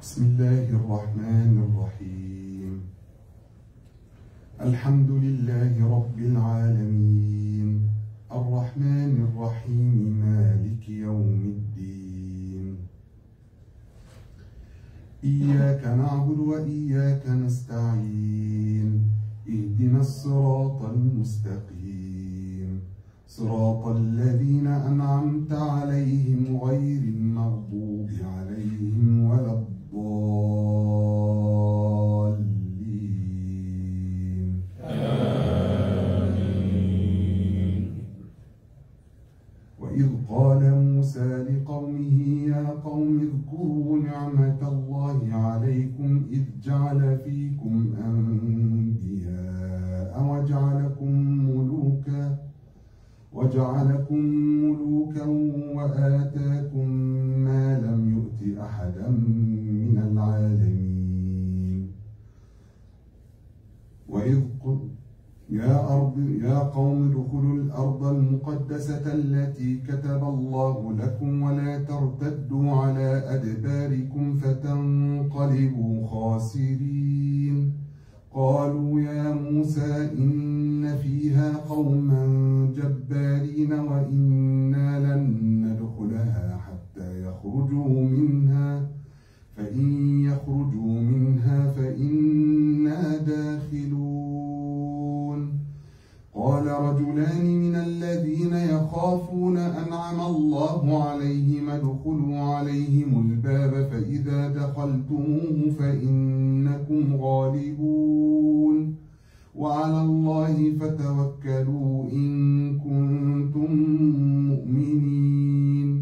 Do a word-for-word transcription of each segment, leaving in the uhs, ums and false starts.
بسم الله الرحمن الرحيم. الحمد لله رب العالمين الرحمن الرحيم مالك يوم الدين. إياك نعبد وإياك نستعين. اهدنا الصراط المستقيم صراط الذين أنعمت عليهم غير المغضوب عليهم ولا الضالين. آمين. وإذ قال موسى لقومه يا قوم اذكروا نعمة الله عليكم إذ جعل فيكم أنبياء وجعلكم ملوكا وجعلكم ملوكا وآتاكم ما لم يؤت أحدا من العالمين. وإذ قل يا أرض يا قوم ادخلوا الأرض المقدسة التي كتب الله لكم ولا ترتدوا على أدباركم فتنقلبوا خاسرين. قالوا يا موسى إن فيها قوما جبارين وإنا لن ندخلها حتى يخرجوا منها فإن يخرجوا منها فإنا داخلون. قال رجلان من الذين يخافون أنعم الله عليهم ادخلوا عليهم الباب فإذا دخلتموه فإنكم غالبون وعلى الله فتوكلوا إن كنتم مؤمنين.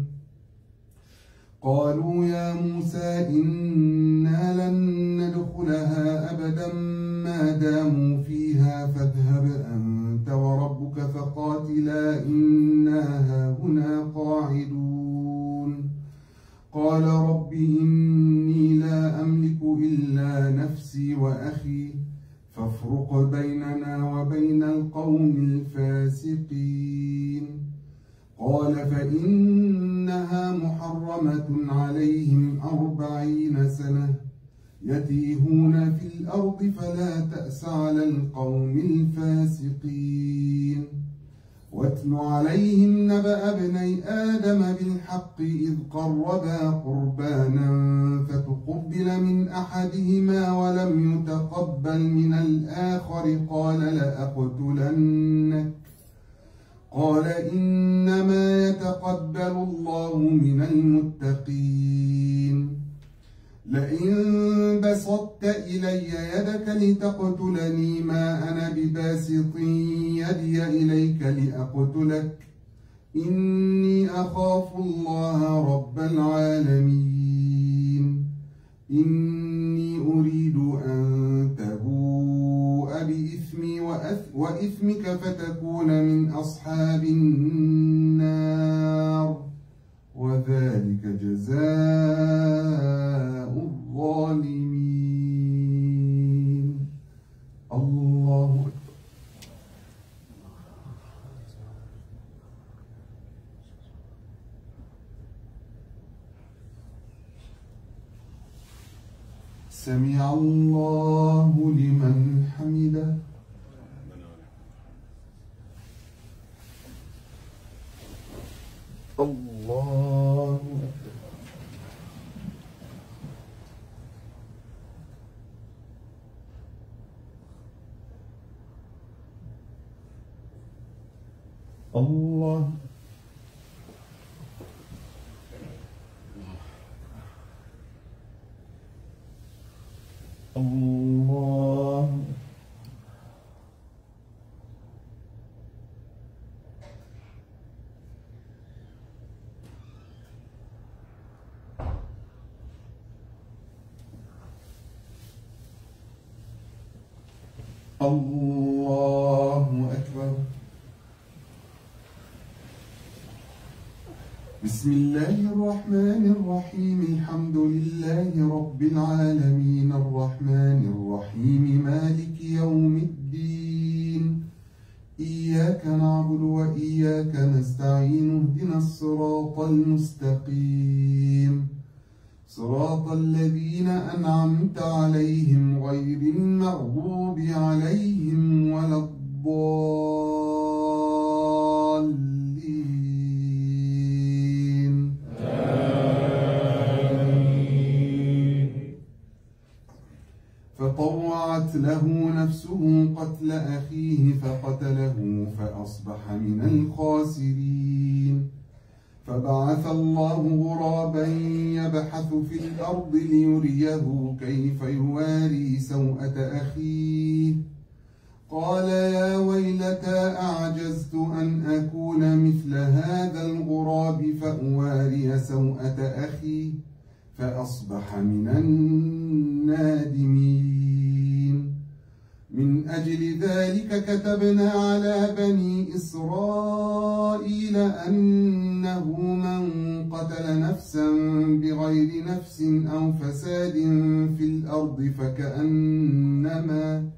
قالوا يا موسى إنا لن ندخلها أبدا ما داموا فيها فاذهب أنت وربك فقاتلا إنا هاهنا قاعدون. قال رب إني لا أملك إلا نفسي وأخي فافرق بيننا وبين القوم الفاسقين. قال فإنها محرمة عليهم أربعين سنة يتيهون في الأرض فلا تأس على القوم الفاسقين. واتل عليهم نبأ ابني آدم بالحق إذ قربا قربانا فتقبل من أحدهما ولم يتقبل من الآخر قال لأقتلنك قال إنما يتقبل الله من المتقين. لئن بسطت إلي يدك لتقتلني ما أنا بباسط يدي إليك لأقتلك إني أخاف الله رب العالمين. إني أريد أن تبوء بإثمي وإثمك فتكون من أصحاب النار وذلك جزاء الظالمين. الله أكبر. سمع الله لمن حمده. الله أكبر. الله الله الله أكبر. بسم الله الرحمن الرحيم. الحمد لله رب العالمين الرحمن الرحيم مالك يوم الدين. إياك نعبد وإياك نستعين اهدنا الصراط المستقيم صراط الذين أنعمت عليهم غير المغضوب عليهم ولا الضالين. آمين. فطوعت له نفسه قتل أخيه فقتله فأصبح من الخاسرين. فبعث الله غرابا يبحث في الأرض ليريه كيف يواري سوءة أخيه قال يا ويلتى أعجزت أن أكون مثل هذا الغراب فأواري سوءة أخي فأصبح من النادمين. من أجل ذلك كتبنا على بني إسرائيل أنه من قتل نفسا بغير نفس أو فساد في الأرض فكأنما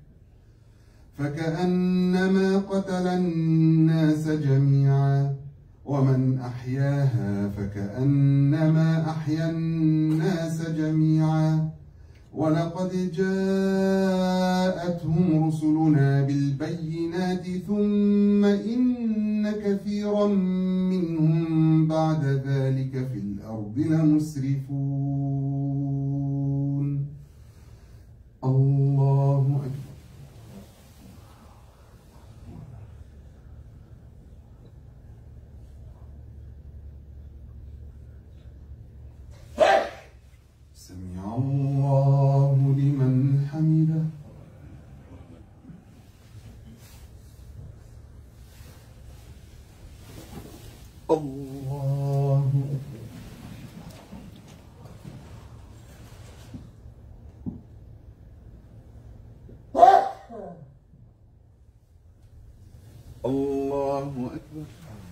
فكأنما قتل الناس جميعا ومن أحياها فكأنما أحيا الناس جميعا. ولقد جاءتهم رسلنا بالبينات ثم إن كثيرا منهم بعد ذلك في الأرض لمسرفون. الله أكبر. سمع الله لمن حمده. الله أكبر. الله أكبر.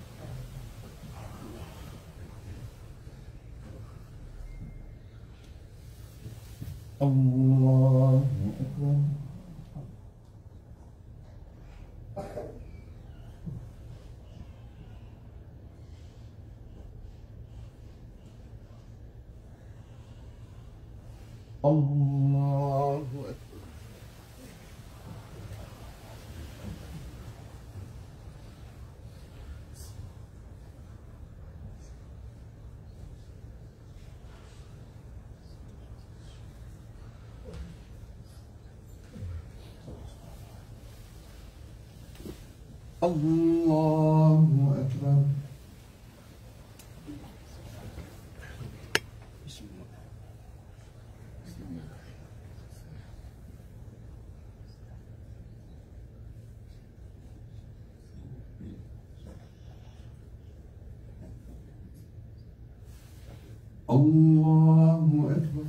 الله أكبر. الله أكبر. الله أكبر. الله أكبر.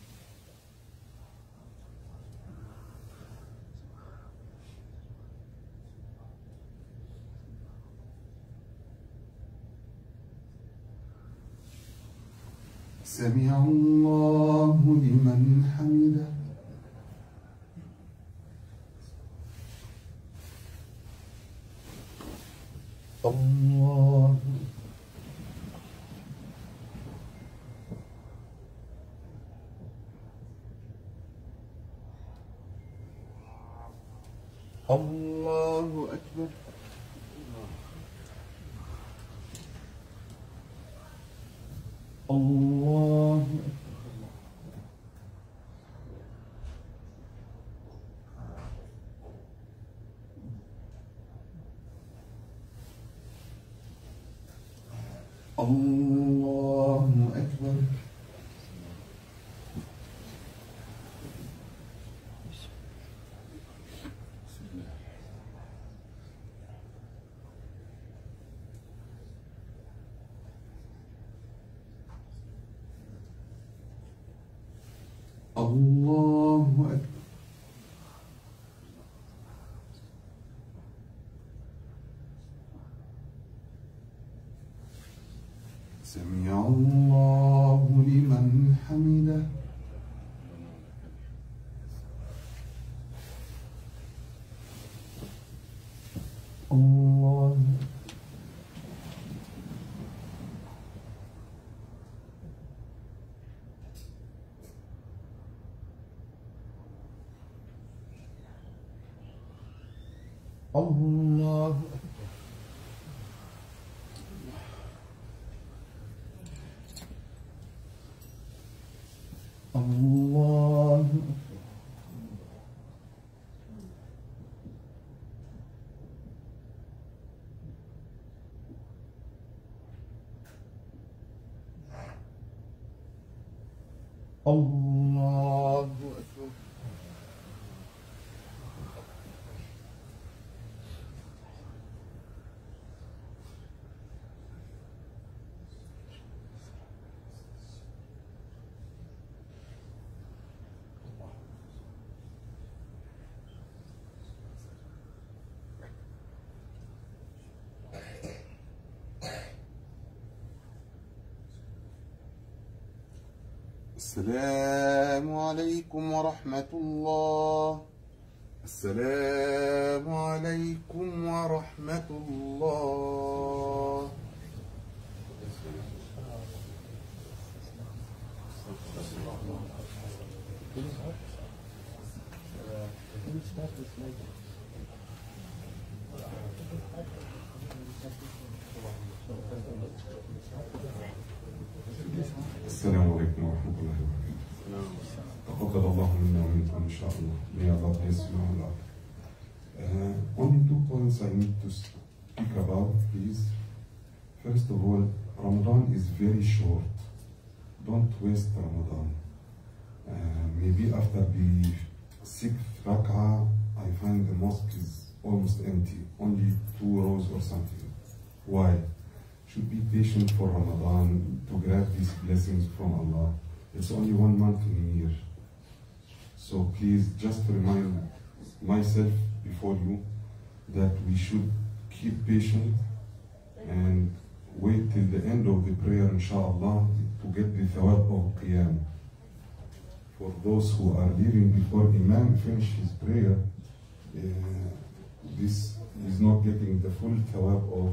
سمع الله لمن حمده. الله الله أكبر. الله الله أكبر. الله أكبر. سمع الله لمن حمده. الله الله الله الله أكبر. السلام عليكم ورحمة الله. السلام عليكم ورحمة الله. السلام عليكم ورحمة الله وبركاته. تقبل الله منا ومنكم إن شاء الله. May Allah bless you all. Uh, only two points I need to speak about, please. First of all, Ramadan is very short. Don't waste Ramadan. Uh, maybe after the sixth rak'ah, I find the mosque is almost empty, only two rows or something. Why? Should be patient for Ramadan to grab these blessings from Allah. It's only one month in a year. So please just remind myself before you that we should keep patient and wait till the end of the prayer, inshallah, to get the thawab of Qiyam. For those who are leaving before Imam finish his prayer, uh, this is not getting the full thawab of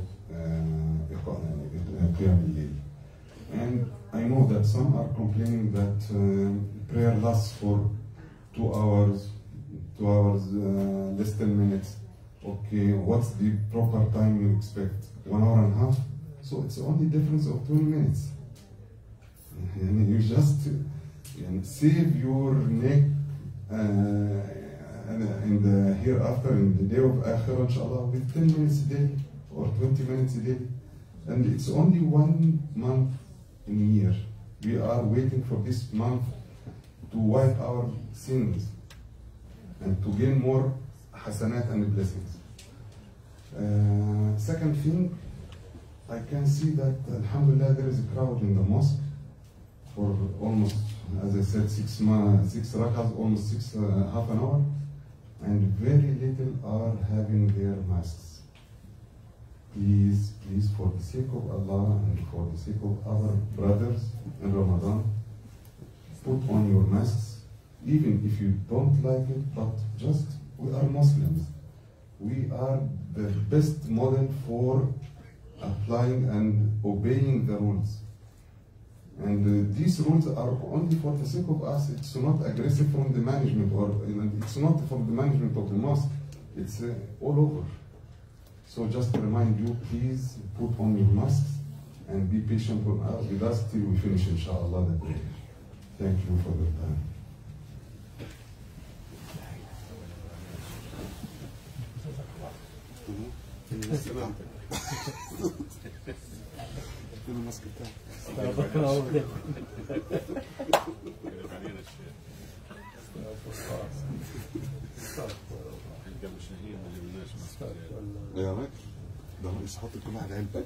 Qiyam al-Layl. And I know that some are complaining that uh, prayer lasts for two hours, two hours, uh, less than minutes. Okay, what's the proper time you expect? One hour and a half? So it's only difference of twenty minutes. And you just and save your neck uh, in the hereafter, in the day of Akhirah, inshallah, with ten minutes a day or twenty minutes a day. And it's only one month in a year. We are waiting for this month to wipe our sins and to gain more hasanat and blessings. Uh, second thing, I can see that, alhamdulillah, there is a crowd in the mosque for almost, as I said, six, six rak'ahs, almost six, uh, half an hour, and very little are having their masks. Please, please, for the sake of Allah and for the sake of our brothers in Ramadan, put on your masks, even if you don't like it, but just, we are Muslims. We are the best model for applying and obeying the rules. And uh, these rules are only for the sake of us. It's not aggressive from the management, or it's not from the management of the mosque. It's uh, all over. So just to remind you, please put on your masks and be patient with us till we finish, inshallah, the prayer. Thank you for the time. يا راجل ده رئيس حاطط كل واحد علبة.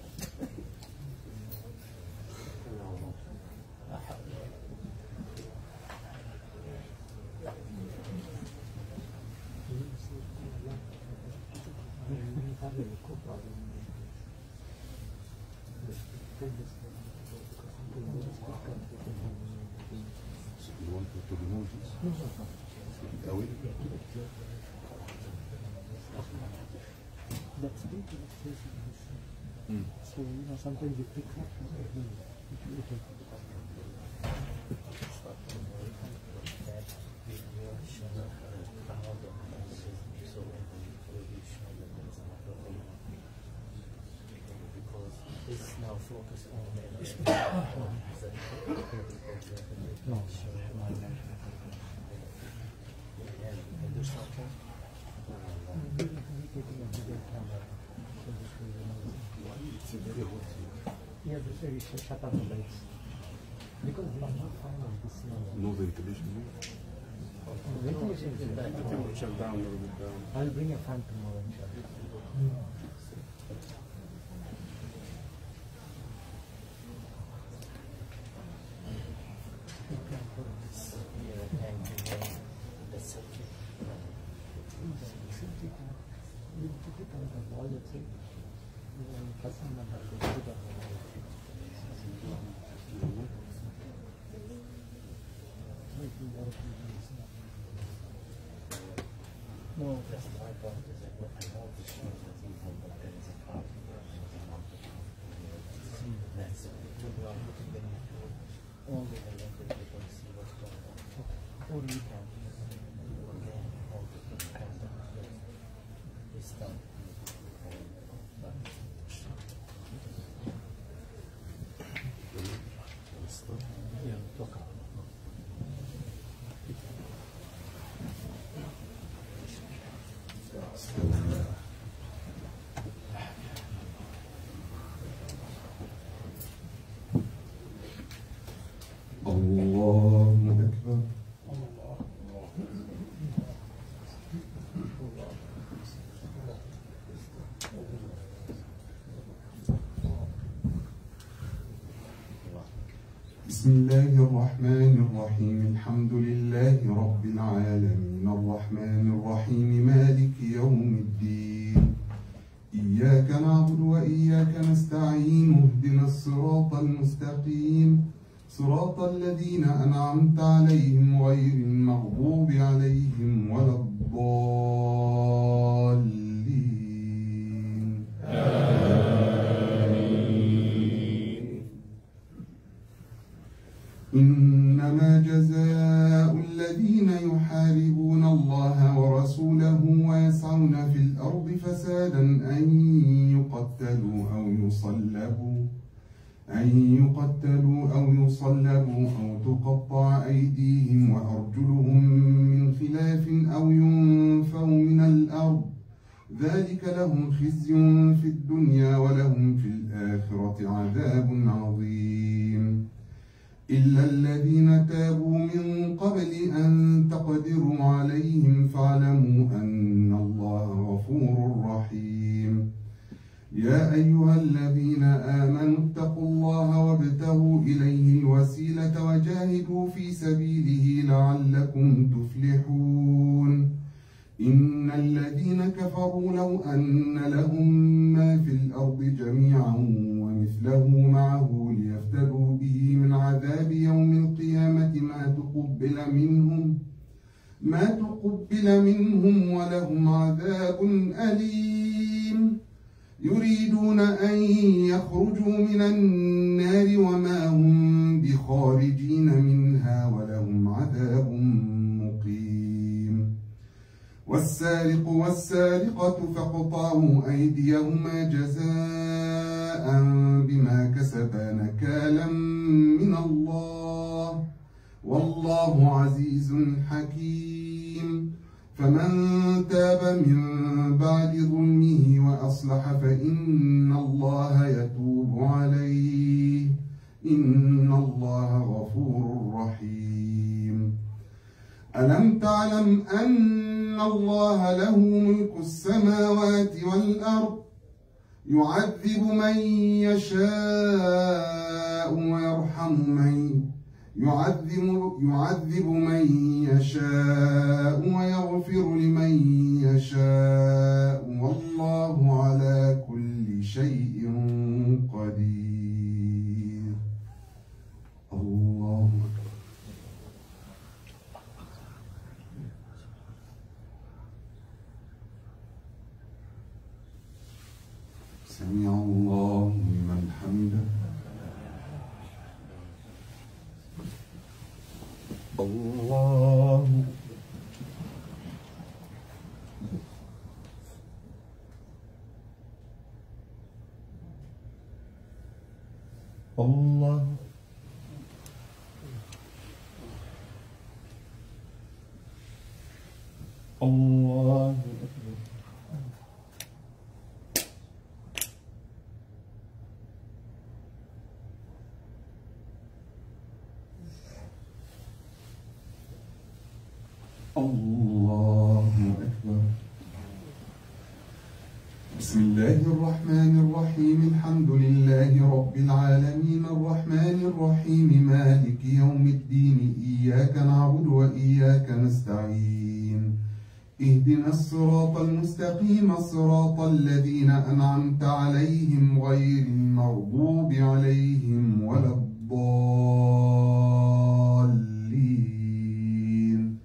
That's big, mm. So, you know, sometimes you pick up and you eat it. already shown that there is another element. Because this now focus on the no, sure. And there's something. Yeah, this way we should shut off the lights. Because they are not fine on this now. No ventilation. Ventilation is back. I think we'll shut down a little bit down. I'll bring a fan tomorrow and shut it. You can put this here and the circuit. You put it on the wall, that's it. Person number to put on the wall. No, that's my point. Is that what I know the shows that even but there is a problem. That's it. We are looking at only the language people see what's going on. Or you can again all the kind of this stuff. Yeah, talk about. الله أكبر. بسم الله الرحمن الرحيم الحمد لله رب العالمين الرحمن الرحيم مالك يوم الدين إياك نعبد وإياك نستعين اهدنا الصراط المستقيم صراط الذين أنعمت عليهم غير المغضوب عليهم ولا الضالين إنما جزاء الذين يحاربون الله ورسوله ويسعون في الأرض فسادا أن يقتلوا أو يصلبوا أن يقتلوا أو يصلبوا أو تقطع أيديهم وأرجلهم من خلاف أو ينفوا من الأرض ذلك لهم خزي في الدنيا ولهم في الآخرة عذاب عظيم إلا الذين تابوا من قبل أن تقدروا عليهم فاعلموا أن الله غفور رحيم يا أيها الذين آمنوا اتقوا الله وابتغوا إليه الوسيلة وجاهدوا في سبيله لعلكم تفلحون إن الذين كفروا لو أن لهم ما في الأرض جميعا ومثله معه ليفتدوا به من عذاب يوم القيامة ما تقبل منهم ما تقبل منهم ولهم عذاب أليم يريدون أن يخرجوا من النار وما هم بخارجين منها ولهم عذاب مقيم والسارق والسارقة فاقطعوا أيديهما جزاء بما كسبا نكالا من الله والله عزيز حكيم فمن تاب من بعد ظلمه وأصلح فإن الله يتوب عليه إن الله غفور رحيم ألم تعلم أن الله له ملك السماوات والأرض يعذب من يشاء ويرحم من يعذب, يعذب من يشاء ويغفر لمن يشاء والله على كل شيء قدير الله أكبر سمع الله لمن حمده الله الله الله أكبر الله أكبر. بسم الله الرحمن الرحيم. الحمد لله رب العالمين الرحمن الرحيم مالك يوم الدين إياك نعبد وإياك نستعين اهدنا الصراط المستقيم صراط الذين أنعمت عليهم غير المغضوب عليهم ولا الضالين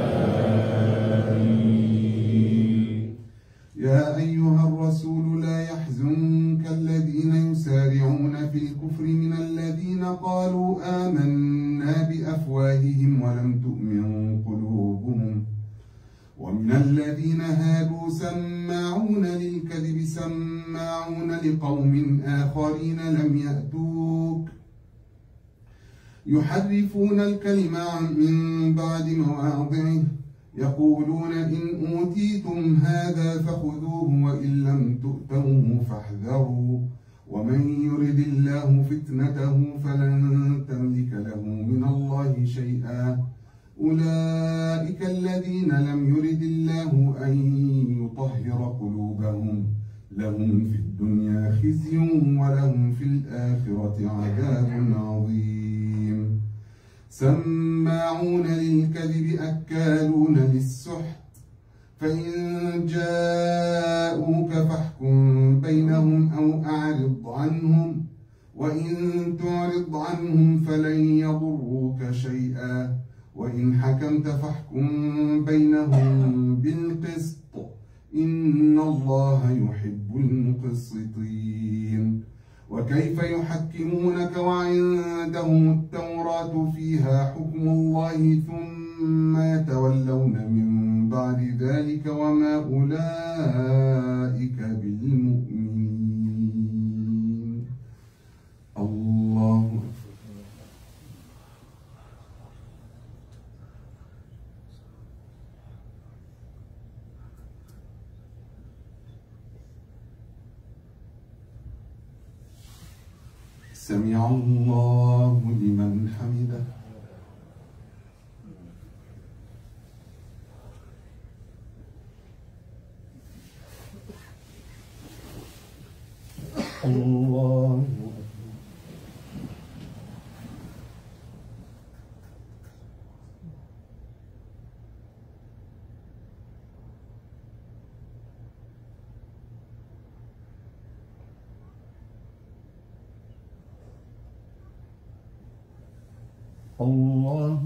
آمين. يا أيها الرسول لا يحزنك الذين يسارعون في الكفر من الذين قالوا آمنا بأفواههم ولم تؤمن قلوبهم ومن الذين هادوا سماعون للكذب سماعون لقوم آخرين لم يأتوك يحرفون الكلم من بعد مواضعه يقولون إن أوتيتم هذا فخذوه وإن لم تؤتوه فاحذروا ومن يرد الله فتنته فلن تملك له من الله شيئا أولئك الذين لم يرد الله أن يطهر قلوبهم لهم في الدنيا خزي ولهم في الآخرة عذاب عظيم سماعون للكذب أكالون للسحت فإن جاءوك فاحكم بينهم أو أعرض عنهم وإن تعرض عنهم فلن يضروك شيئا وإن حكمت فاحكم بينهم بالقسط إن الله يحب المقسطين وكيف يحكمونك وعندهم التوراة فيها حكم الله ثم يتولون من بعد ذلك وما أولئك بالمؤمنين. الله أكبر. سمع الله لمن حمده. الله الله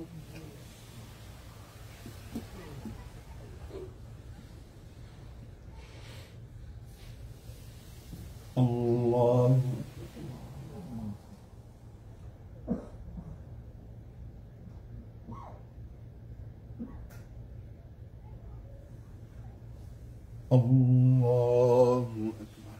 الله الله أكبر.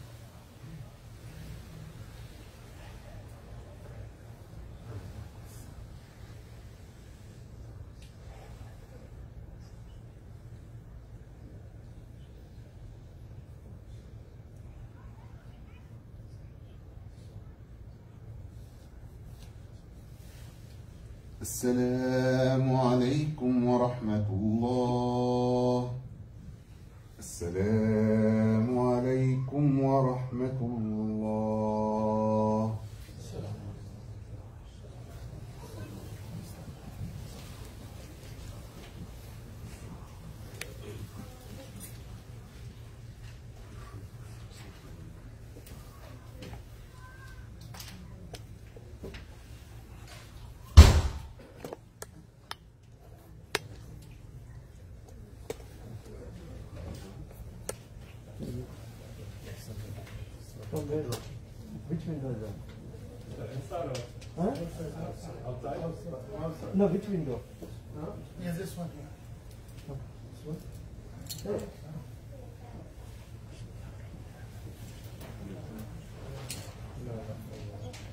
السلام عليكم ورحمة الله. السلام عليكم ورحمة الله. From where? Which window is that? Huh? Outside? No, which window? Huh? Yes, this one here. Oh, this one? There. No, no, no.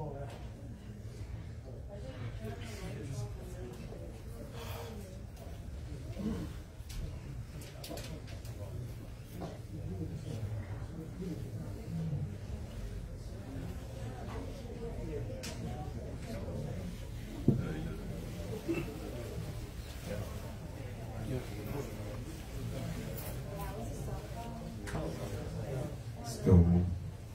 استووا.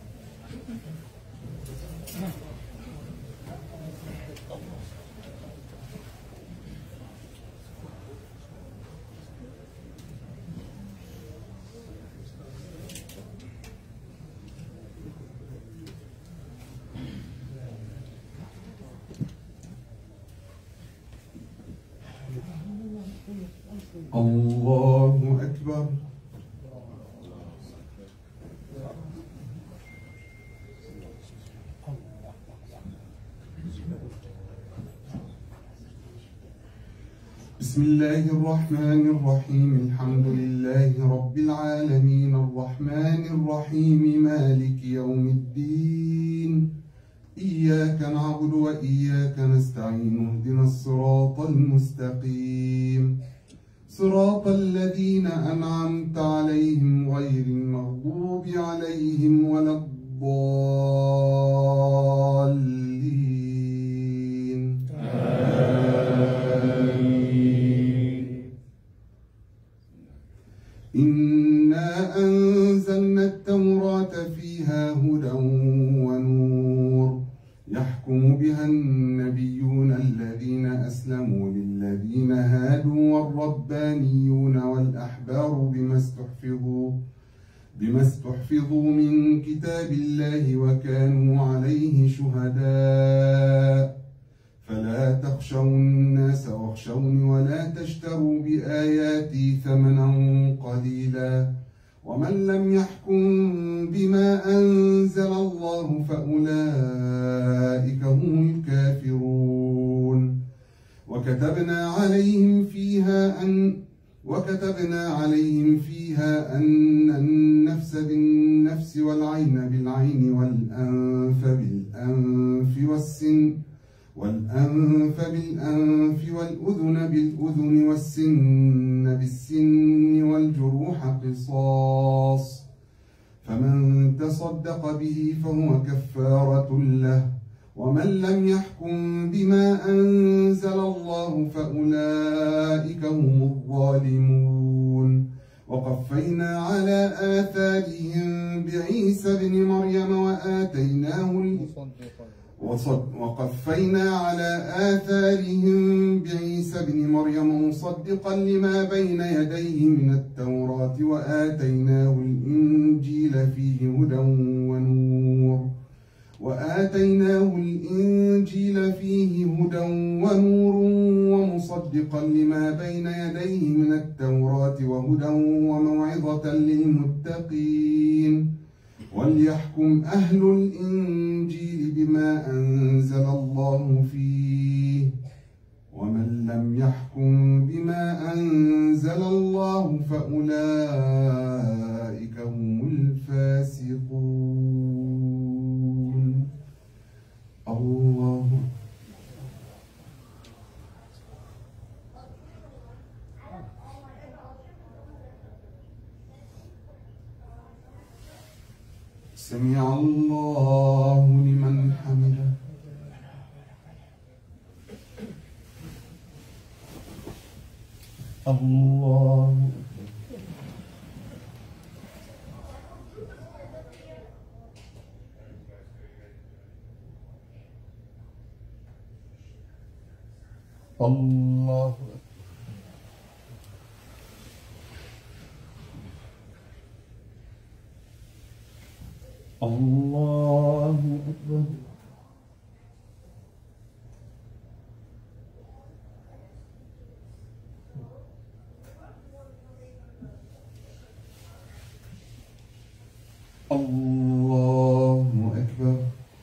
الله أكبر. بسم الله الرحمن الرحيم. الحمد لله رب العالمين الرحمن الرحيم مالك يوم الدين. إياك نعبد وإياك نستعين. اهدنا الصراط المستقيم صراط الذين أنعمت عليهم غير المغضوب عليهم ولا الضالين. إنا أنزلنا التوراة فيها هدى ونور يحكم بها النبيون الذين أسلموا للذين هادوا والربانيون والأحبار بما استحفظوا بما استحفظوا من كتاب الله وكانوا عليه شهداء. فلا تخشوا الناس واخشوني ولا تشتروا بآياتي ثمنا قليلا ومن لم يحكم بما أنزل الله فأولئك هم الكافرون. وكتبنا عليهم فيها أن وكتبنا عليهم فيها أن النفس بالنفس والعين بالعين والأنف بالأنف والسن والأنف بالأنف والأذن بالأذن والسن بالسن والجروح قصاص. فمن تصدق به فهو كفارة له ومن لم يحكم بما أنزل الله فأولئك هم الظالمون. وقفينا على آثارهم بعيسى بن مريم وآتيناه وقفينا على آثارهم بعيسى بن مريم مصدقا لما بين يديه من التوراة وآتيناه الإنجيل فيه هدى ونور وآتيناه الإنجيل فيه هدى ونور ومصدقا لما بين يديه من التوراة وهدى وموعظة للمتقين. وليحكم أهل الإنجيل بما أنزل الله فيه ومن لم يحكم بما أنزل الله فأولئك هم الفاسقون. الله سمع الله لمن حمده. الله الله الله أكبر. الله أكبر.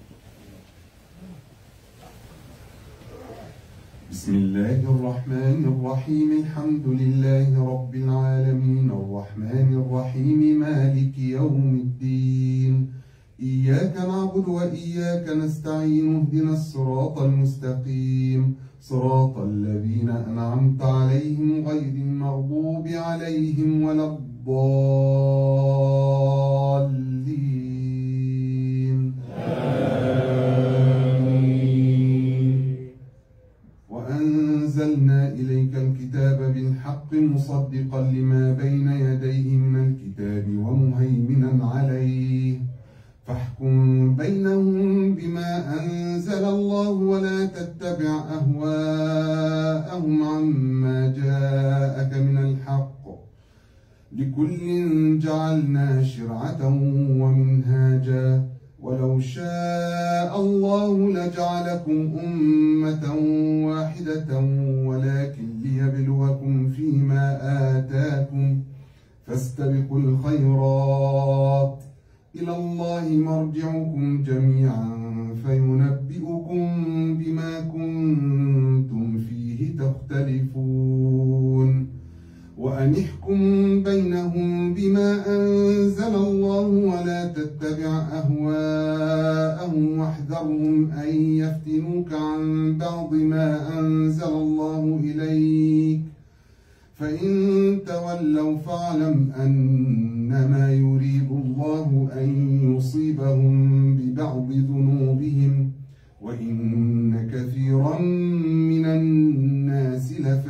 بسم الله الرحمن الرحيم. الحمد لله رب العالمين الرحمن الرحيم مالك يوم الدين. إياك نعبد وإياك نستعين اهدنا الصراط المستقيم صراط الذين أنعمت عليهم غير المغضوب عليهم ولا الضالين آمين. وأنزلنا إليك الكتاب بالحق مصدقا لما بين يديه من الكتاب ومهيمنا عليه فاحكم بينهم بما أنزل الله ولا تتبع أهواءهم عما جاءك من الحق لكل جعلنا شرعة ومنهاجا ولو شاء الله لجعلكم أمة واحدة ولكن ليبلوكم فيما آتاكم فاستبقوا الخيرات إلى الله مرجعكم جميعا فينبئكم بما كنتم فيه تختلفون وأن احكم بينهم بما أنزل الله ولا تتبع أهواءهم واحذرهم أن يفتنوك عن بعض ما أنزل الله إليك فإن تولوا فاعلم أنما يريد الله أن يصيبهم ببعض ذنوبهم وإن كثيرا من الناس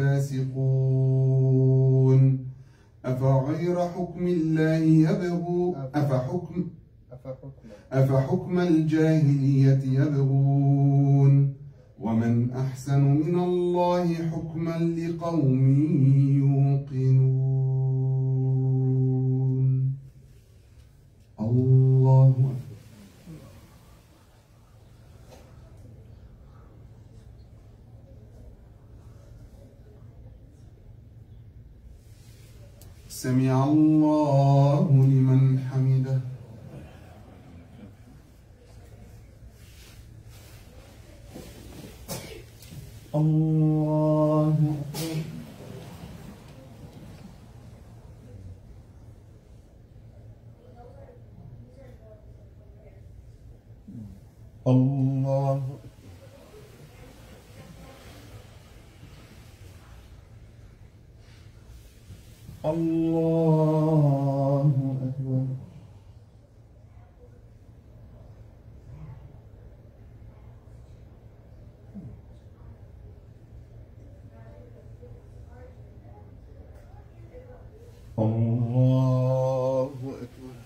لفاسقون أفغير حكم الله يبغون أفحكم أفحكم الجاهلية يبغون ومن أحسن من الله حكما لقوم يوقنون. الله أكبر. سمع الله لمن حمده. الله أكبر. الله الله أكبر. الله أكبر.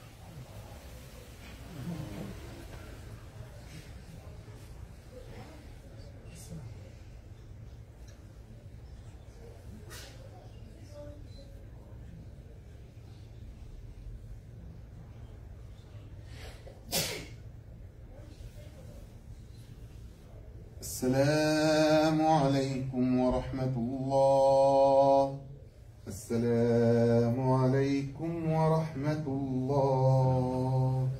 السلام عليكم ورحمة الله. السلام عليكم ورحمة الله.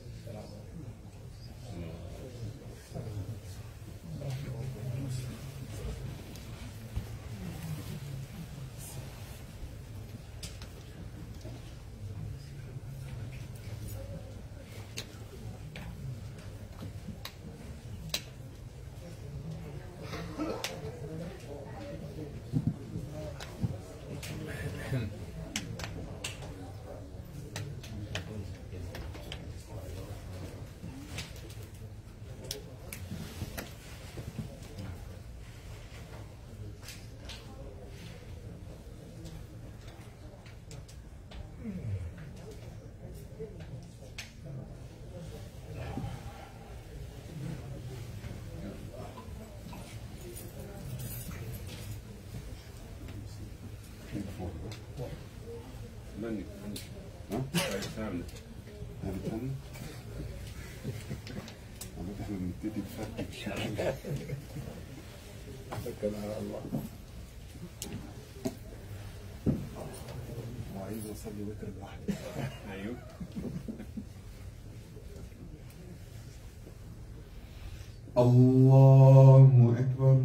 مني ها؟ ثامنة هذه ثانية. عملت احنا بنبتدي نفرق توكل على الله. وعايز اصلي وتر لوحدي. ايوه. الله أكبر.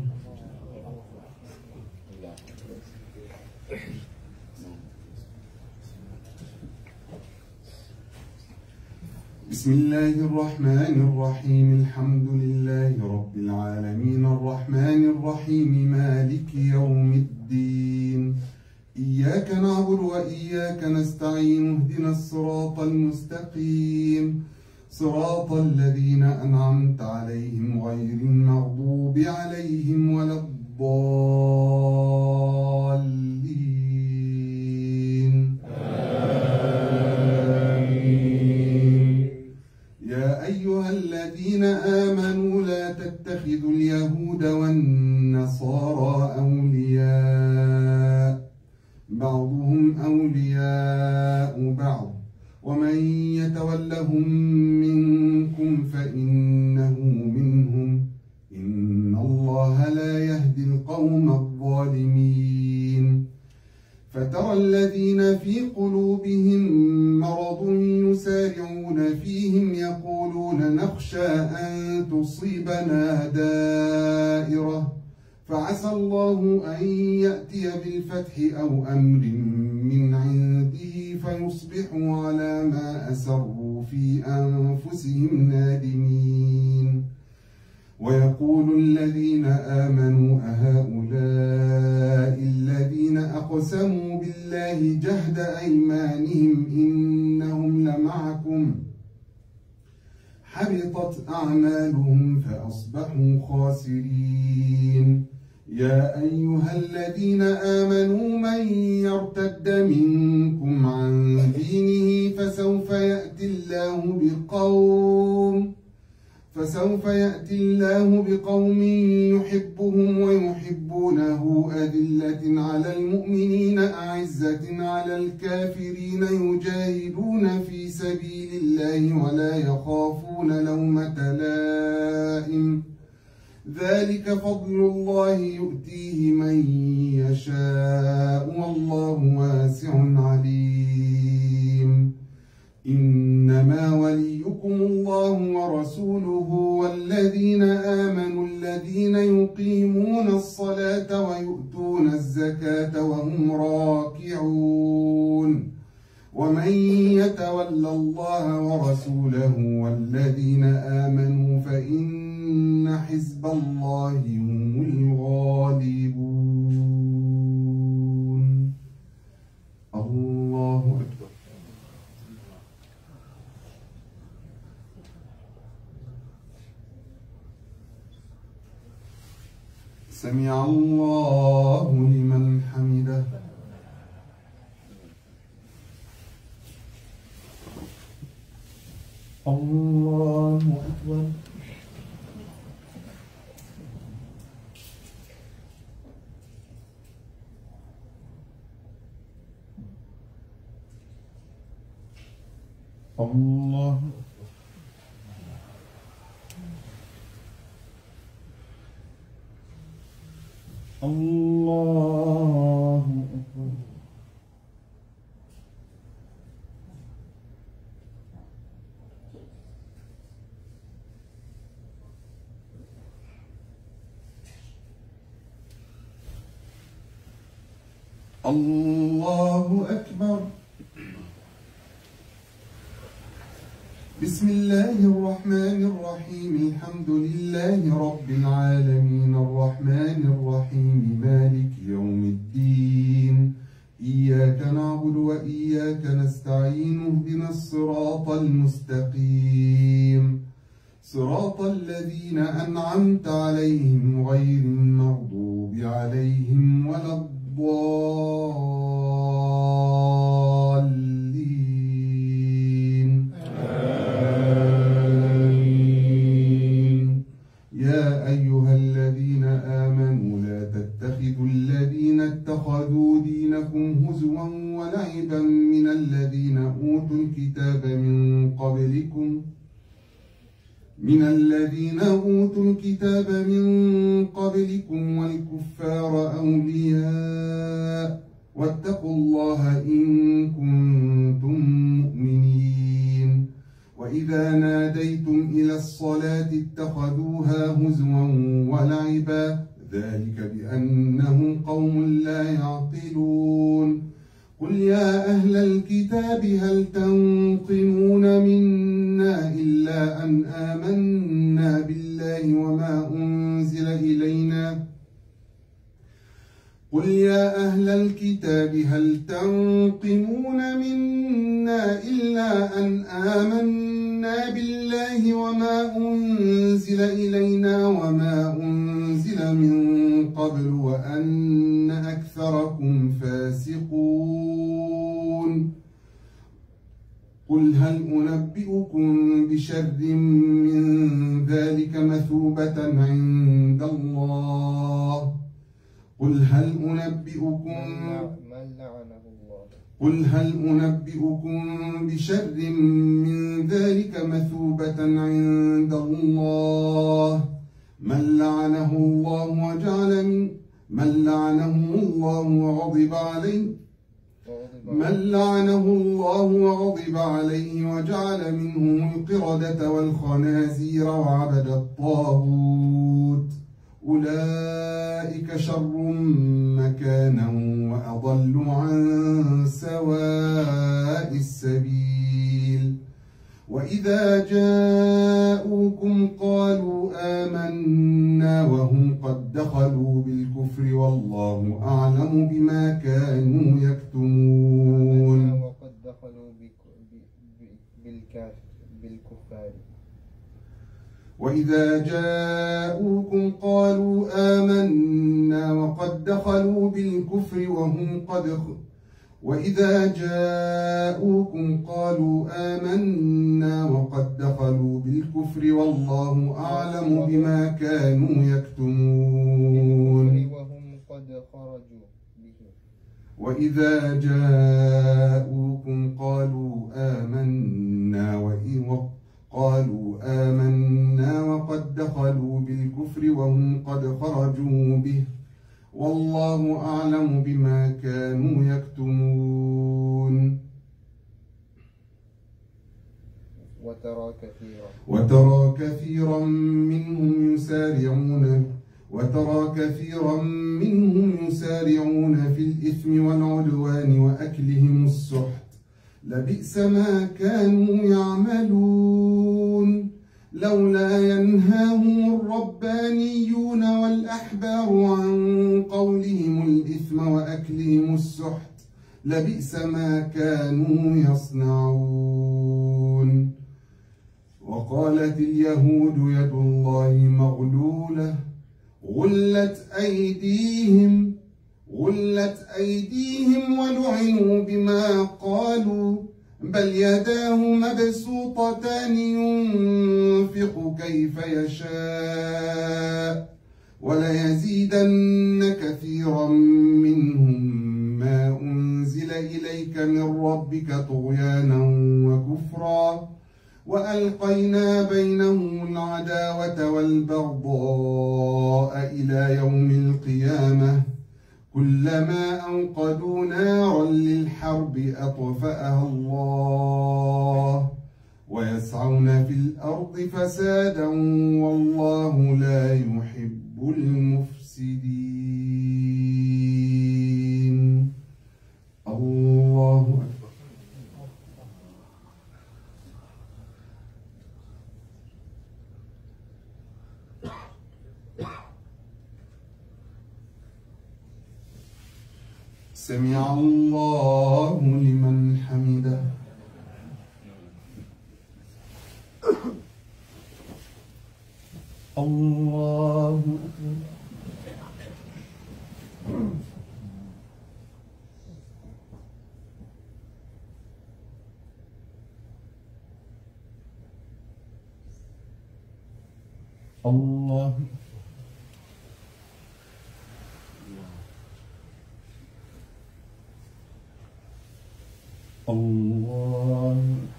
بسم الله الرحمن الرحيم الحمد لله رب العالمين الرحمن الرحيم مالك يوم الدين إياك نعبد وإياك نستعين اهدنا الصراط المستقيم صراط الذين أنعمت عليهم غير المغضوب عليهم ولا الضالين آمين. يا أيها الذين آمنوا لا تتخذوا اليهود والنصارى أولياء بعضهم أولياء بعض ومن يتولهم منكم فإنه منهم إن الله لا يهدي القوم الظالمين فترى الذين في قلوبهم مرض يسارعون فيهم يقولون نخشى أن تصيبنا دائرة فعسى الله أن يأتي بالفتح أو أمر من عنده فيصبحوا على ما أسروا في أنفسهم نادمين ويقول الذين آمنوا أهؤلاء الذين أقسموا بالله جهد أيمانهم إنهم لمعكم حبطت أعمالهم فأصبحوا خاسرين يا أيها الذين آمنوا من يرتد منكم عن دينه فسوف يأتي الله بقوم فسوف يأتي الله بقوم يحبهم ويحبونه أذلة على المؤمنين أعزة على الكافرين يجاهدون في سبيل الله ولا يخافون لومة لائم ذلك فضل الله يؤتيه من يشاء والله واسع عليم إنما وليكم الله ورسوله والذين آمنوا الذين يقيمون الصلاة ويؤتون الزكاة وهم راكعون ومن يتول الله ورسوله والذين آمنوا فإن حزب الله هم الغالبون الله أكبر سمع الله لمن حمده الله أكبر الله الله أكبر الله أكبر بسم الله الرحمن الرحيم الحمد لله رب العالمين الرحمن الرحيم مالك يوم الدين إياك نعبد وإياك نستعين اهدنا الصراط المستقيم صراط الذين أنعمت عليهم غير المغضوب عليهم ولا الضالين آمين يا أيها الذين آمنوا لا تتخذوا الذين اتخذوا دينكم هزوا ولعبا من الذين أوتوا الكتاب من قبلكم من الذين أوتوا الكتاب من قبلكم والكفار أولياء واتقوا الله إن كنتم مؤمنين وإذا ناديتم إلى الصلاة اتخذوها هزوا ولعبا ذلك بأنهم قوم لا يعقلون قل يا أهل الكتاب هل تنقمون منا إلا أن آمنا بالله وما أنزل إلينا قل يا أهل الكتاب هل تنقمون منا إلا أن آمنا بالله وما أنزل إلينا وما أنزل من قبل وأن أكثركم فاسقون قل هل أنبئكم بشر من ذلك مثوبة عند الله قل هل أنبئكم من لعنه الله قل هل أنبئكم بشر من ذلك مثوبة عند الله من لعنه الله وجعل من من لعنه الله وغضب عليه من لعنه الله وغضب عليه وجعل منهم القردة والخنازير وعبد الطاغوت أولئك شر مكانا وأضل عن سواء السبيل وإذا جاءوكم قالوا آمنا وهم قد دخلوا بالكفر والله أعلم بما كانوا يكتمون وقد دخلوا بالكفار وإذا جاءوكم قالوا آمنا وقد دخلوا بالكفر وهم قد وإذا جاءوكم قالوا آمنا وقد دخلوا بالكفر والله أعلم بما كانوا يكتمون وهم قد خرجوا به وإذا جاءوكم قالوا آمنا وإن قالوا آمنا وقد دخلوا بالكفر وهم قد خرجوا به والله أعلم بما كانوا يكتمون وترى كثيرا وترى كثيرا منهم يسارعون وترى كثيرا منهم يسارعون في الإثم والعدوان وأكلهم السحت لبئس ما كانوا يعملون لولا ينهاهم الربانيون والأحبار عن قولهم الإثم وأكلهم السحت لبئس ما كانوا يصنعون وقالت اليهود يد الله مغلولة غلت أيديهم غلت أيديهم ولعنوا بما قالوا بل يداه مبسوطتان ينفق كيف يشاء وليزيدن كثيرا منهم ما أنزل إليك من ربك طغيانا وكفرا وألقينا بينهم العداوة والبغضاء إلى يوم القيامة كلما أوقدوا نارا للحرب أطفأها الله ويسعون في الأرض فسادا والله لا يحب المفسدين. الله أكبر. سمع الله لمن حمده. الله أكبر. الله الله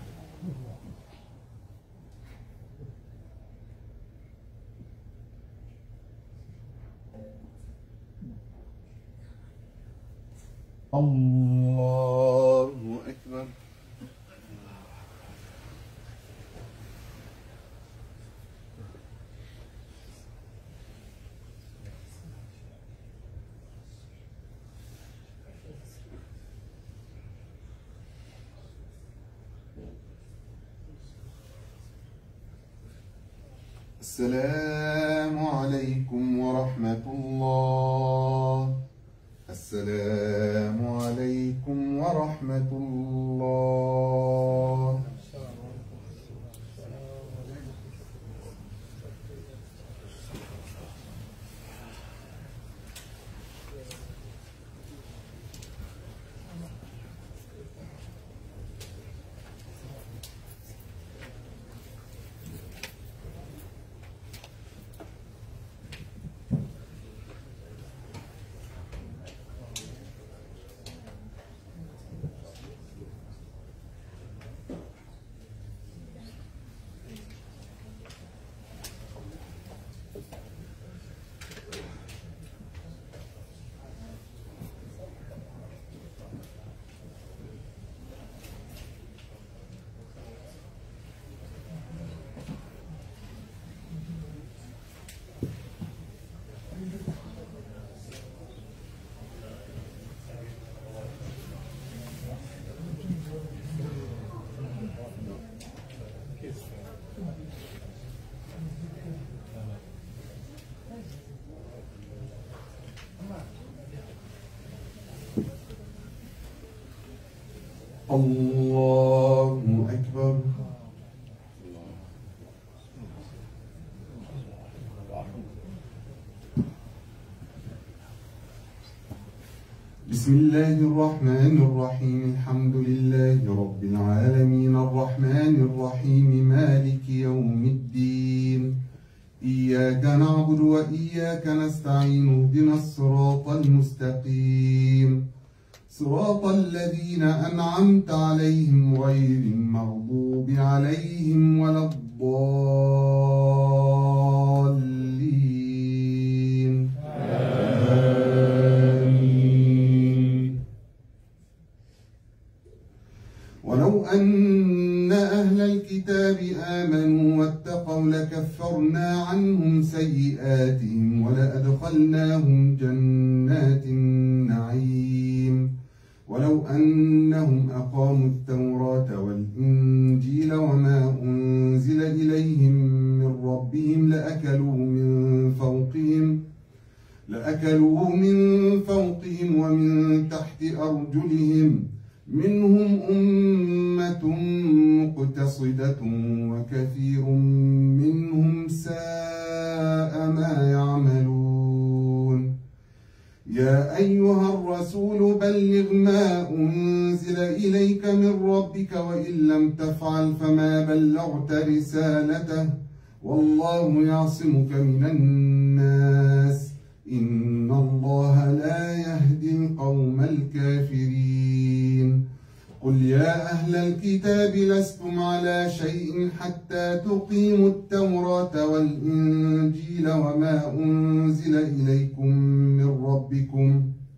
الله أكبر. السلام عليكم ورحمة الله. السلام عليكم ورحمة الله. الله أكبر. بسم الله الرحمن الرحيم. الحمد لله رب العالمين الرحمن الرحيم مالك يوم الدين. إياك نعبد وإياك نستعين. اهدنا الصراط المستقيم صراط الذين أنعمت عليهم غير المغضوب عليهم ولا الضالين. آمين. ولو أن أهل الكتاب آمنوا واتقوا لكفرنا عنهم سيئاتهم ولأدخلناهم جنات النعيم. ولو أنهم أقاموا التوراة والإنجيل وما أنزل إليهم من ربهم لأكلوا من فوقهم لأكلوا من فوقهم ومن تحت أرجلهم منهم أمة مقتصدة وكثير منهم ساء ما يعملون. يا أيها الرسول بلغ ما أنزل إليك من ربك وإن لم تفعل فما بلغت رسالته والله يعصمك من الناس إن الله لا يهدي القوم الكافرين. قل يا أهل الكتاب لستم على شيء حتى تقيموا التوراة والإنجيل وما أنزل إليكم من ربكم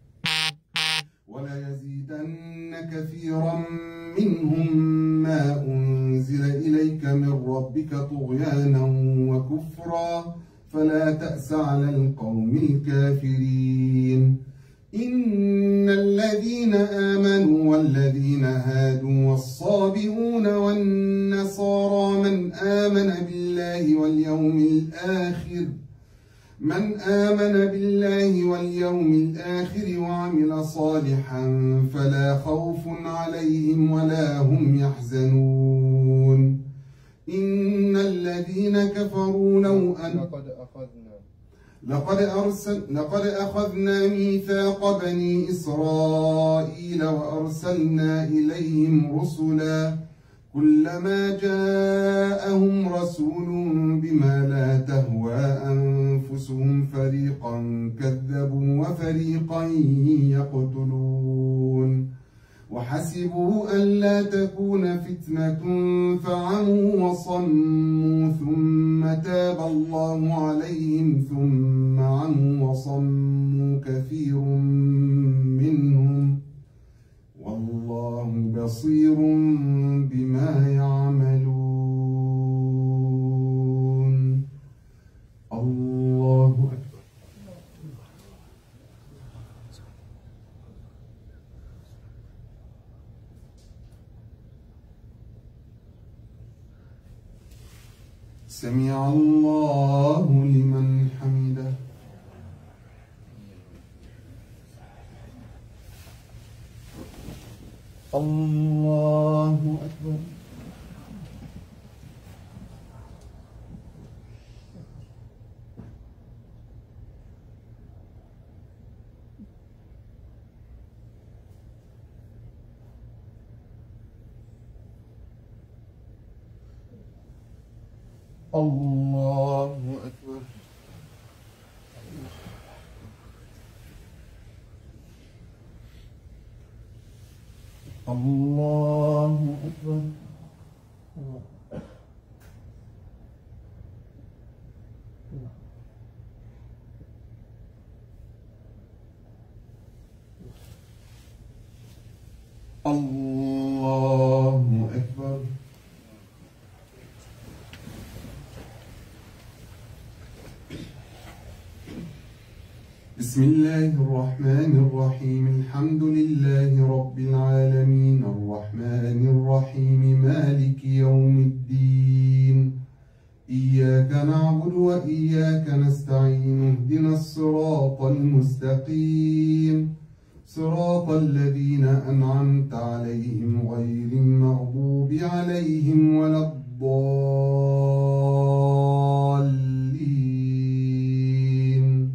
وليزيدن كثيرا منهم ما أنزل إليك من ربك طغيانا وكفرا فلا تأس على القوم الكافرين. إن الذين آمنوا والذين هادوا والصابئون والنصارى من آمن بالله واليوم الآخر من آمن بالله واليوم الآخر وعمل صالحا فلا خوف عليهم ولا هم يحزنون. إن الذين كفروا لو أن لقد أخذنا لقد أرسل لقد أخذنا ميثاق بني إسرائيل وأرسلنا إليهم رسلا كلما جاءهم رسول بما لا تهوى أنفسهم فريقا كذبوا وفريقا يقتلون. وحسبوا ألا تكون فتنة فعموا وصموا ثم تاب الله عليهم ثم عموا وصموا كثير منهم والله بصير بما يعملون. الله أكبر. سمع الله لمن حمده. الله أكبر. الله أكبر. الله أكبر. الله أكبر. بسم الله الرحمن الرحيم. الحمد لله رب العالمين الرحمن الرحيم مالك يوم الدين. إياك نعبد وإياك نستعين. اهدنا الصراط المستقيم صراط الذين أنعمت عليهم غير المغضوب عليهم ولا الضالين.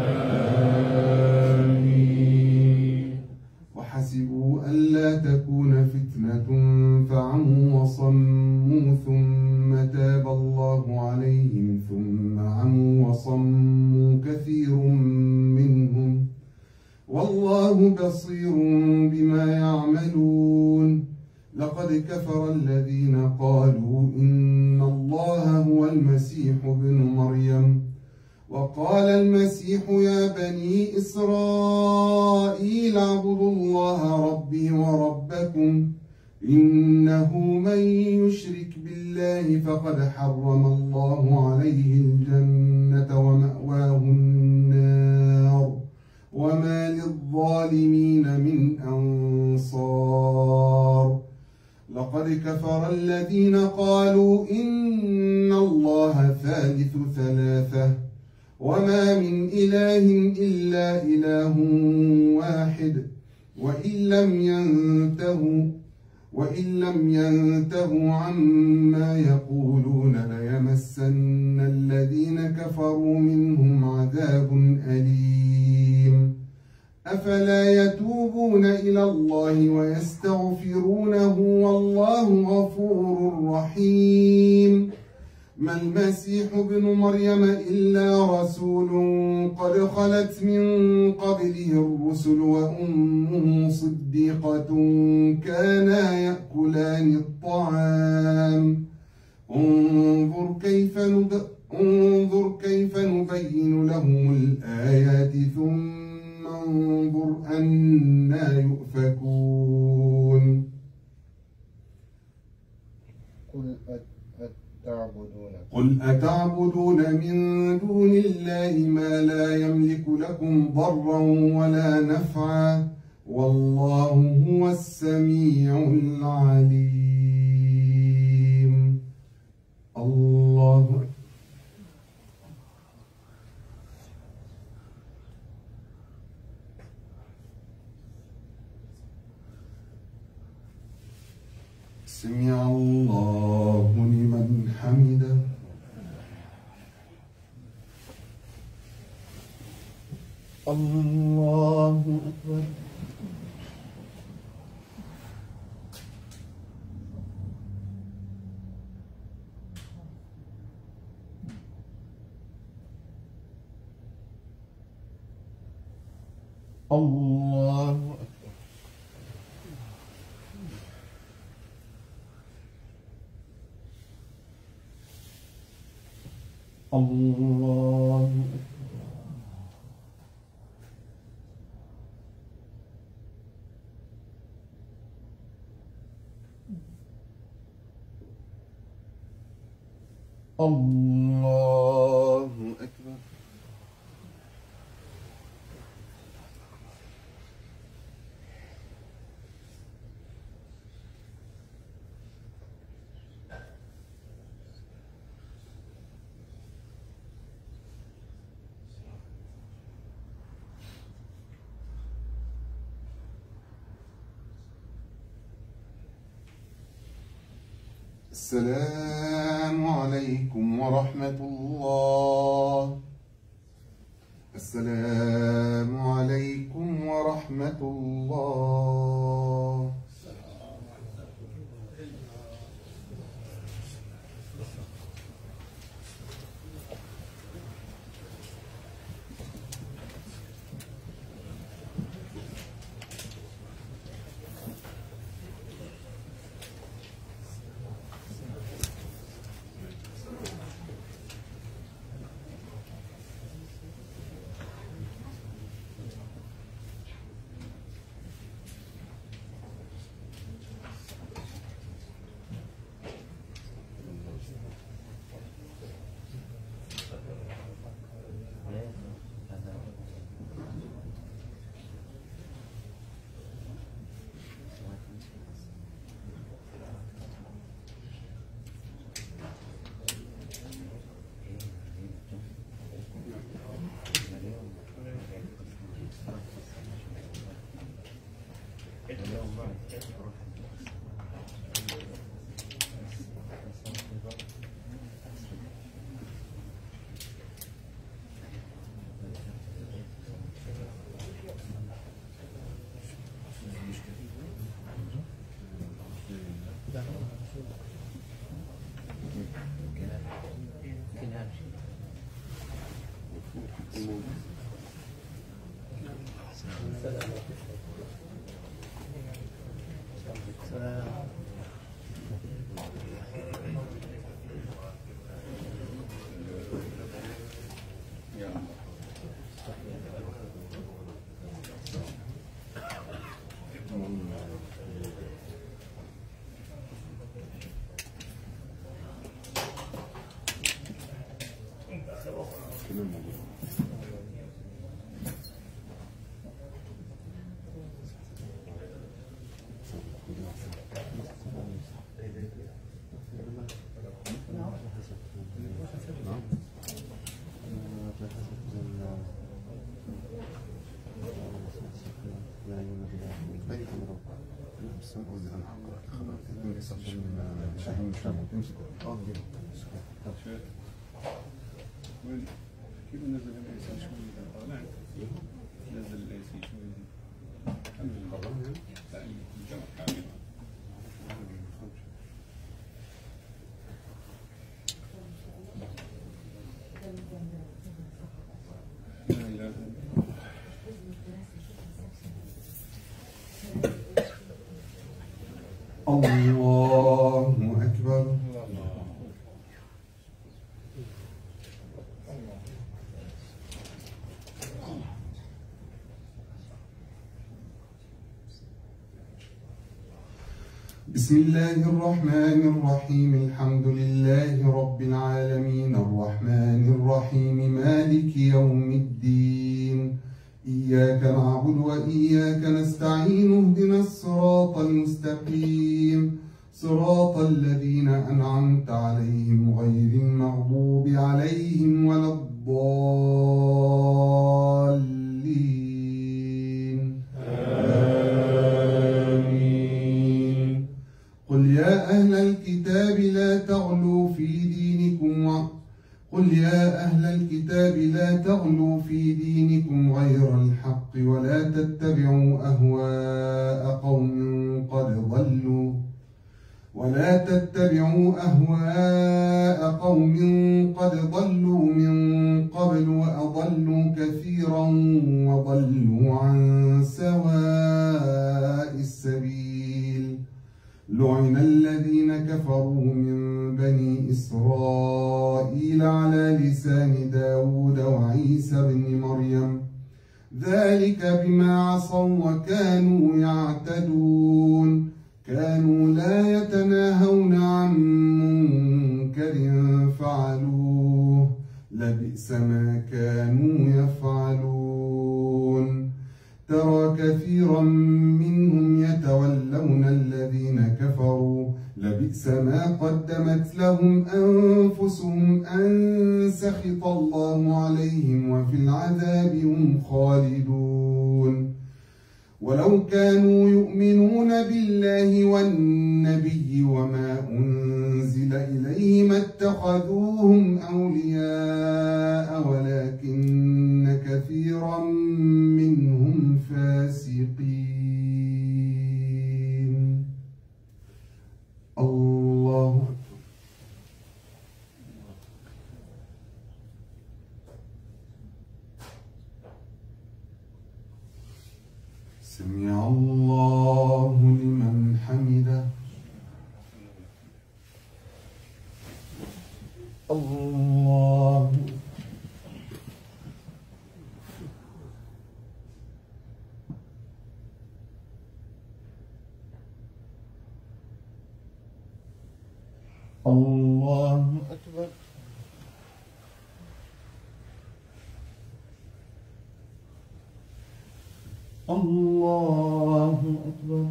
آمين. وحسبوا ألا تكون فتنة فعموا وصموا ثم تاب الله عليهم ثم عموا وصموا كثير منهم والله بصير بما يعملون. لقد كفر الذين قالوا إن الله هو المسيح ابن مريم وقال المسيح يا بني إسرائيل اعبدوا الله ربي وربكم إنه من يشرك بالله فقد حرم الله عليه الجنة ومأواه النار وما للظالمين من أنصار. لقد كفر الذين قالوا إن الله ثالث ثلاثة وما من إله إلا إله واحد وإن لم ينتهوا وإن لم ينتهوا عما يقولون ليمسن الذين كفروا منهم عذاب أليم. أفلا يتوبون إلى الله ويستغفرونه والله غفور رحيم. ما المسيح ابن مريم إلا رسول قد خلت من قبله الرسل وأمه صديقة كانا يأكلان الطعام. انظر كيف نب... انظر كيف نبين لهم الآيات ثم انظر أنى يؤفكون. قل أتعبدون قل أتعبدون من دون الله ما لا يملك لكم ضرا ولا نفعا والله هو السميع العليم. الله سمع الله لمن حمده. الله أكبر. الله أكبر. الله الله أكبر. السلام عليكم ورحمة الله. السلام عليكم ورحمة الله. كيف نزل الاي سي شوي اذا طالعت نزل الاي سي شوي لا الجمع كامل الله أكبر. بسم الله الرحمن الرحيم. الحمد لله رب العالمين الرحمن الرحيم مالك يوم الدين. إياك نعبد وإياك نستعين. اهدنا الصراط المستقيم صراط الذين أنعمت عليهم غير المغضوب عليهم ولا الضالين. آمين. قل يا أهل الكتاب لا تغلوا في دينكم و... قل يا أهل الكتاب لا تغلوا في دينكم غير الحق ولا تتبعوا أهواء قوم قد ضلوا ولا تتبعوا أهواء قوم قد ضلوا من قبل وأضلوا كثيرا وضلوا عن سواء السبيل. لعن الذين كفروا من بني إسرائيل على لسان داود وعيسى بن مريم ذلك بما عصوا وكانوا يعتدون. كانوا لا يتناهون عن منكر فعلوه لبئس ما كانوا يفعلون. ترى كثيرا منهم يتولون الذين كفروا لبئس ما قدمت لهم أنفسهم أن سخط الله عليهم وفي العذاب هم خالدون. ولو كانوا يؤمنون بالله والنبي وما أنزل إليه ما اتخذوهم أولياء ولكن كثيرا منهم فاسقين. الله أكبر. سمع الله لمن حمده. الله الله أكبر. الله أكبر.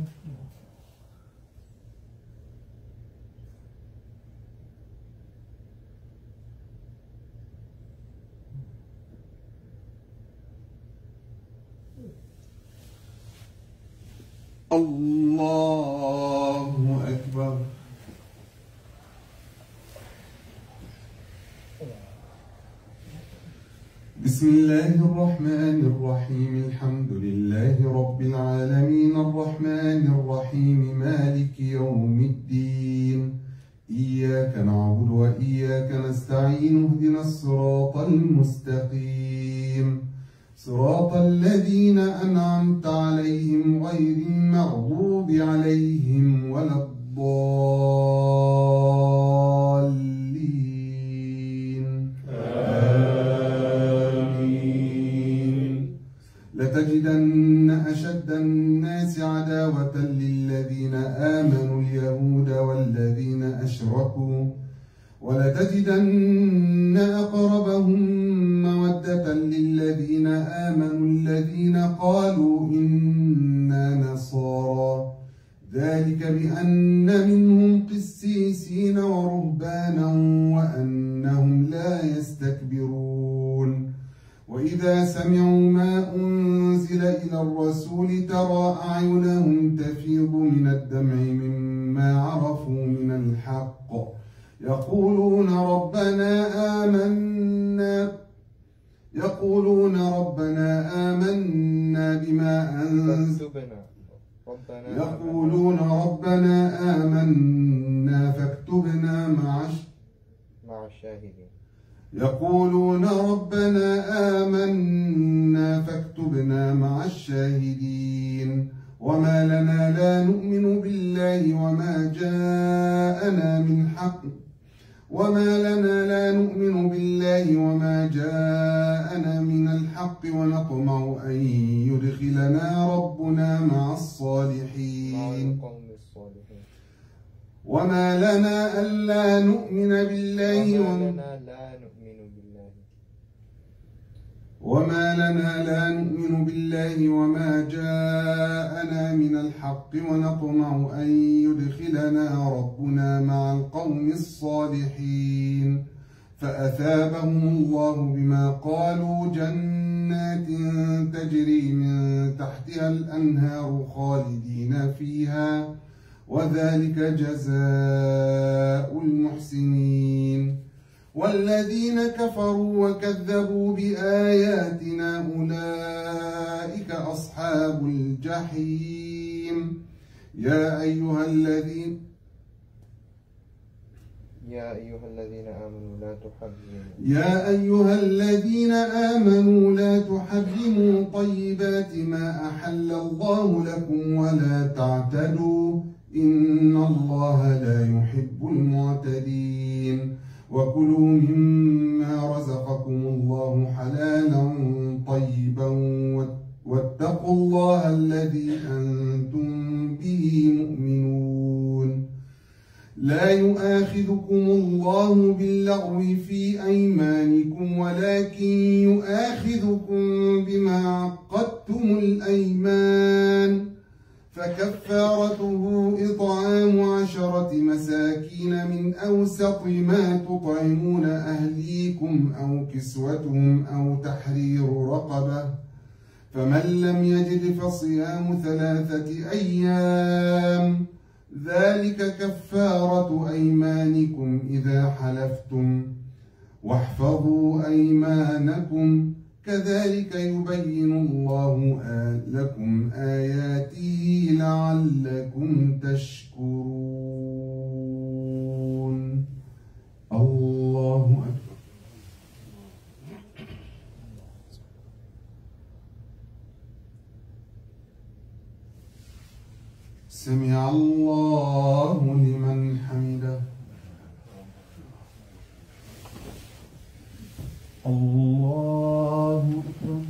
الله أكبر. بسم الله الرحمن الرحيم. الحمد لله رب العالمين الرحمن الرحيم مالك يوم الدين. إياك نعبد وإياك نستعين. اهدنا الصراط المستقيم صراط الذين أنعمت عليهم غير المغضوب عليهم ولا الضالين. آمين. لتجدن أشد الناس عداوة للذين آمنوا اليهود والذين أشركوا ولتجدن أقربهم مودة للذين آمنوا الذين قالوا إنا نصارى ذلك بأن منهم قسيسين ورهبانا وأنهم لا يستكبرون. وإذا سمعوا ما أنزل إلى الرسول ترى أعينهم تفيض من الدمع مما عرفوا من الحق يقولون ربنا آمنا يقولون ربنا آمنا بما أنزل يقولون ربنا آمنا فاكتبنا مع مع الشاهدين يقولون ربنا آمنا فاكتبنا مع الشاهدين. وما لنا لا نؤمن بالله وما جاءنا من حق وما لنا لا نؤمن بالله وما جاءنا من الحق ونطمع أن يدخلنا ربنا مع الصالحين. وما لنا ألا نؤمن بالله وما لنا لا نؤمن بالله وما جاءنا من الحق ونطمع أن يدخلنا ربنا مع القوم الصالحين. فأثابهم الله بما قالوا جنات تجري من تحتها الأنهار خالدين فيها وذلك جزاء المحسنين. والذين كفروا وكذبوا بآياتنا أولئك أصحاب الجحيم. يا أيها الذين يا أيها الذين آمنوا لا تحرموا يا أيها الذين آمنوا لا تحرموا طيبات ما أحل الله لكم ولا تعتدوا إن الله لا يحب المعتدين. وكلوا مما رزقكم الله حلالا طيبا واتقوا الله الذي أنتم به مؤمنون. لا يؤاخذكم الله باللغو في أيمانكم ولكن يؤاخذكم بما عقدتم الأيمان فكفارته إطعام عشرة مساكين من أوسط ما تطعمون أهليكم أو كسوتهم أو تحرير رقبة فمن لم يجد فصيام ثلاثة أيام ذلك كفارة أيمانكم إذا حلفتم واحفظوا أيمانكم كذلك يبين الله لكم آياته لعلكم تشكرون. الله أكبر. سمع الله لمن حمده. الله أكبر.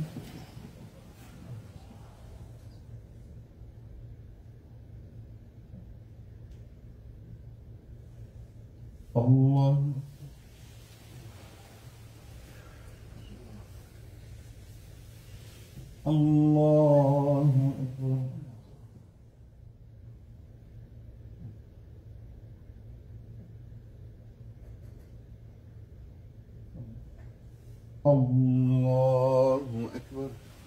الله الله أكبر. الله أكبر.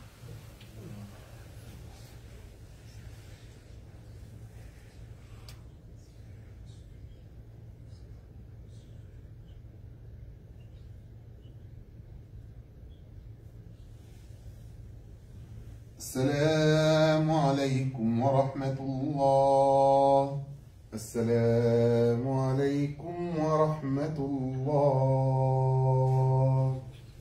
السلام عليكم ورحمة الله. السلام عليكم ورحمة الله.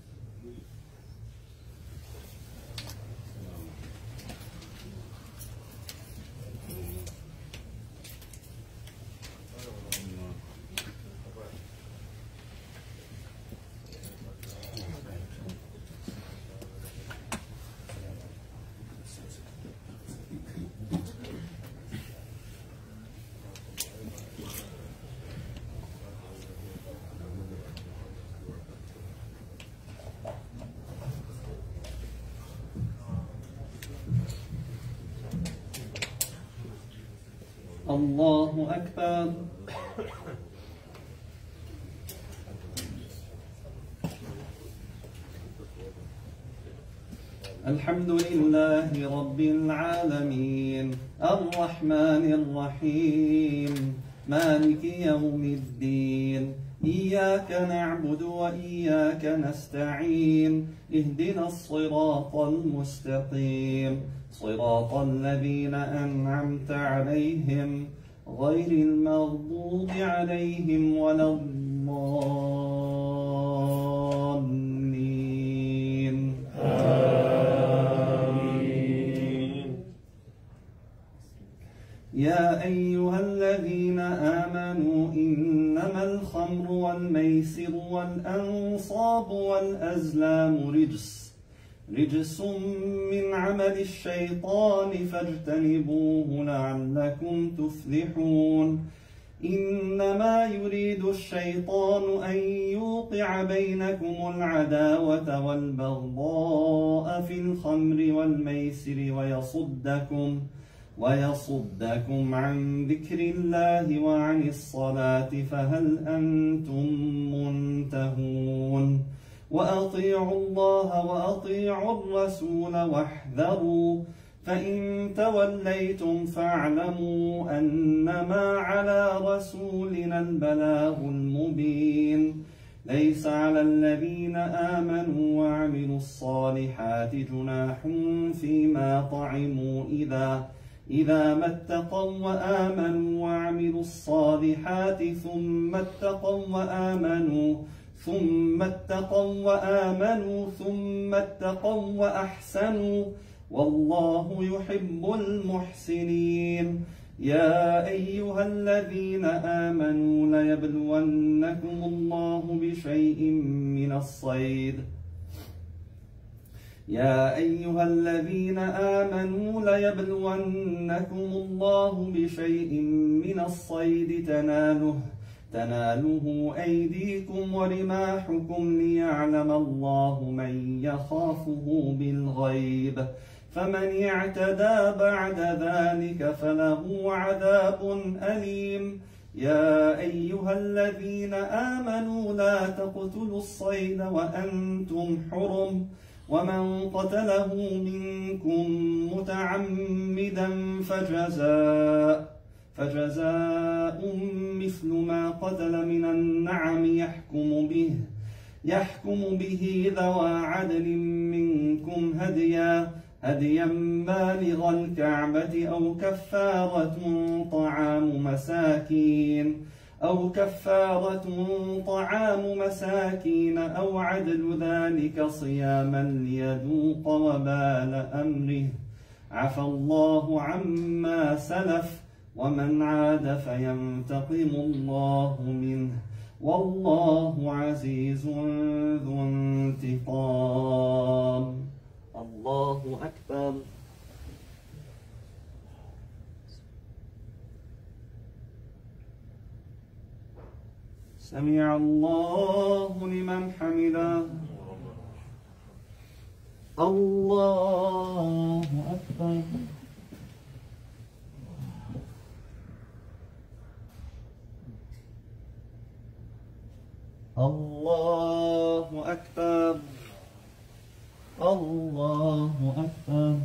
الله أكبر. الحمد لله رب العالمين الرحمن الرحيم مالك يوم الدين إياك نعبد وإياك نستعين اهدنا الصراط المستقيم صراط الذين أنعمت عليهم غير المغضوب عليهم ولا الضالين. آمين. يا أيها الذين آمنوا إنما الخمر والميسر والأنصاب والأزلام رجس رجس من عمل الشيطان فاجتنبوه لعلكم تفلحون. إنما يريد الشيطان أن يوقع بينكم العداوة والبغضاء في الخمر والميسر ويصدكم ويصدكم عن ذكر الله وعن الصلاة فهل أنتم منتهون. وأطيعوا الله وأطيعوا الرسول واحذروا فإن توليتم فاعلموا أنما على رسولنا البلاغ المبين. ليس على الذين آمنوا وعملوا الصالحات جناح فيما طعموا إذا إذا ما اتقوا وآمنوا وعملوا الصالحات ثم اتقوا وآمنوا ثم اتقوا وآمنوا ثم اتقوا وأحسنوا والله يحب المحسنين. يا أيها الذين آمنوا ليبلونكم الله بشيء من الصيد يا أيها الذين آمنوا ليبلونكم الله بشيء من الصيد تناله تناله أيديكم ورماحكم ليعلم الله من يخافه بالغيب فمن اعتدى بعد ذلك فله عذاب أليم. يا أيها الذين آمنوا لا تقتلوا الصيد وأنتم حرم ومن قتله منكم متعمدا فجزاء فجزاء مثل ما قتل من النعم يحكم به يحكم به ذوى عدل منكم هديا هديا بالغ الكعبة أو كفارة طعام مساكين أو كفارة طعام مساكين أو عدل ذلك صياما ليذوق وبال أمره عفى الله عما سلف ومن عاد فينتقم الله منه والله عزيز ذو انتقام. الله أكبر. سمع الله لمن حمده. الله أكبر. الله أكبر. الله أكبر.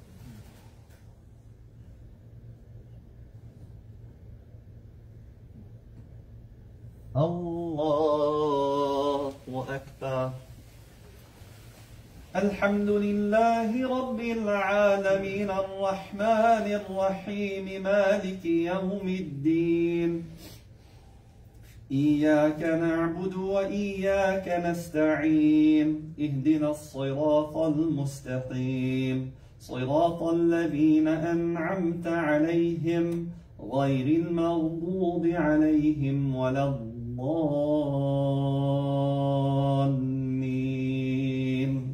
الله أكبر. الحمد لله رب العالمين الرحمن الرحيم مالك يوم الدين إياك نعبد وإياك نستعين اهدنا الصراط المستقيم صراط الذين أنعمت عليهم غير المغضوب عليهم ولا الضالين.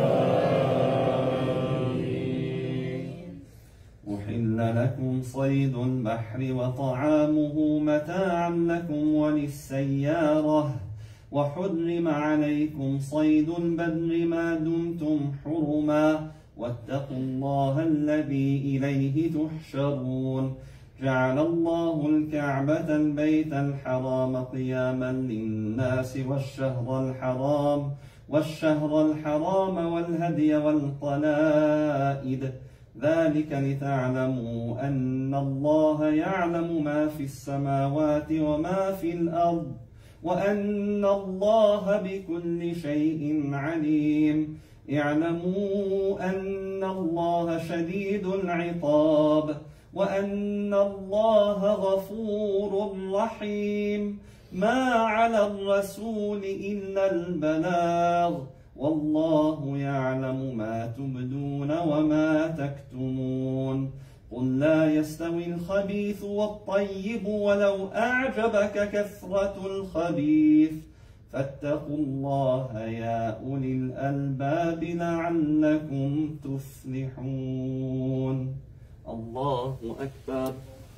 أحل لكم صيد البحر وطعامه متاعا لكم وللسيارة وحرم عليكم صيد البر ما دمتم حرما واتقوا الله الذي إليه تحشرون. جعل الله الكعبة البيت الحرام قياما للناس والشهر الحرام والشهر الحرام والهدي والقلائد ذلك لتعلموا أن الله يعلم ما في السماوات وما في الأرض وأن الله بكل شيء عليم. اعلموا أن الله شديد العقاب وأن الله غفور رحيم. ما على الرسول إلا البلاغ والله يعلم ما تبدون وما تكتمون. قل لا يستوي الخبيث والطيب ولو أعجبك كثرة الخبيث فاتقوا الله يا أولي الألباب لعلكم تفلحون. الله أكبر.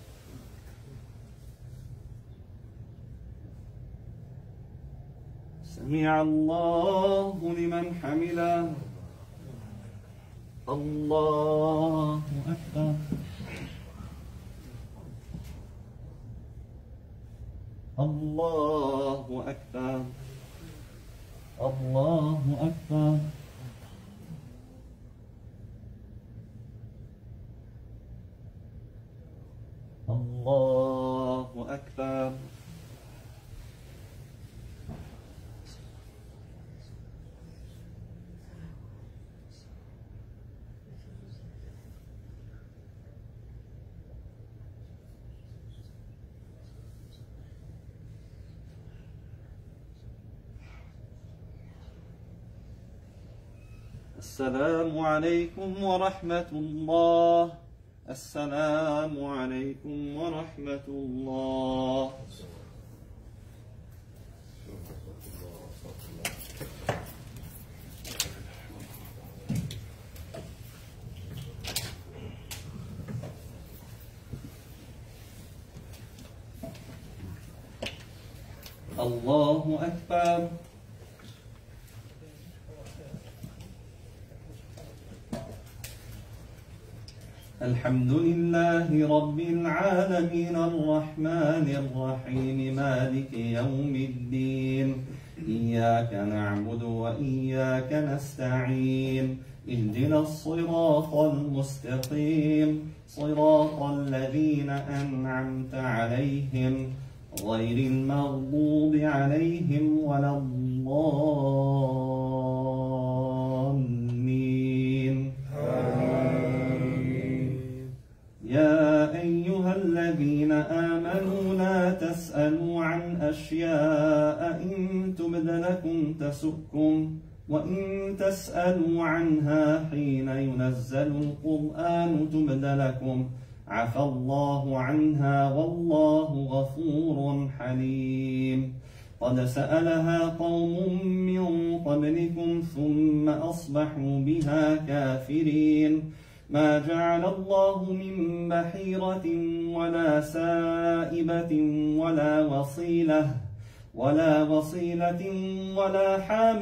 سمع الله لمن حمده. الله أكبر. الله أكبر. الله أكبر. الله أكبر. السلام عليكم ورحمة الله. السلام عليكم ورحمة الله. الله أكبر. الحمد لله رب العالمين الرحمن الرحيم مالك يوم الدين إياك نعبد وإياك نستعين اهدنا الصراط المستقيم صراط الذين أنعمت عليهم غير المغضوب عليهم ولا الضالين. يا أيها الذين آمنوا لا تسألوا عن أشياء إن تبد لكم تسؤكم وإن تسألوا عنها حين ينزل القرآن تبد لكم عفى الله عنها والله غفور حليم. قد سألها قوم من قبلكم ثم أصبحوا بها كافرين. ما جعل الله من بحيرة ولا سائبة ولا وصيلة ولا وصيلة ولا حام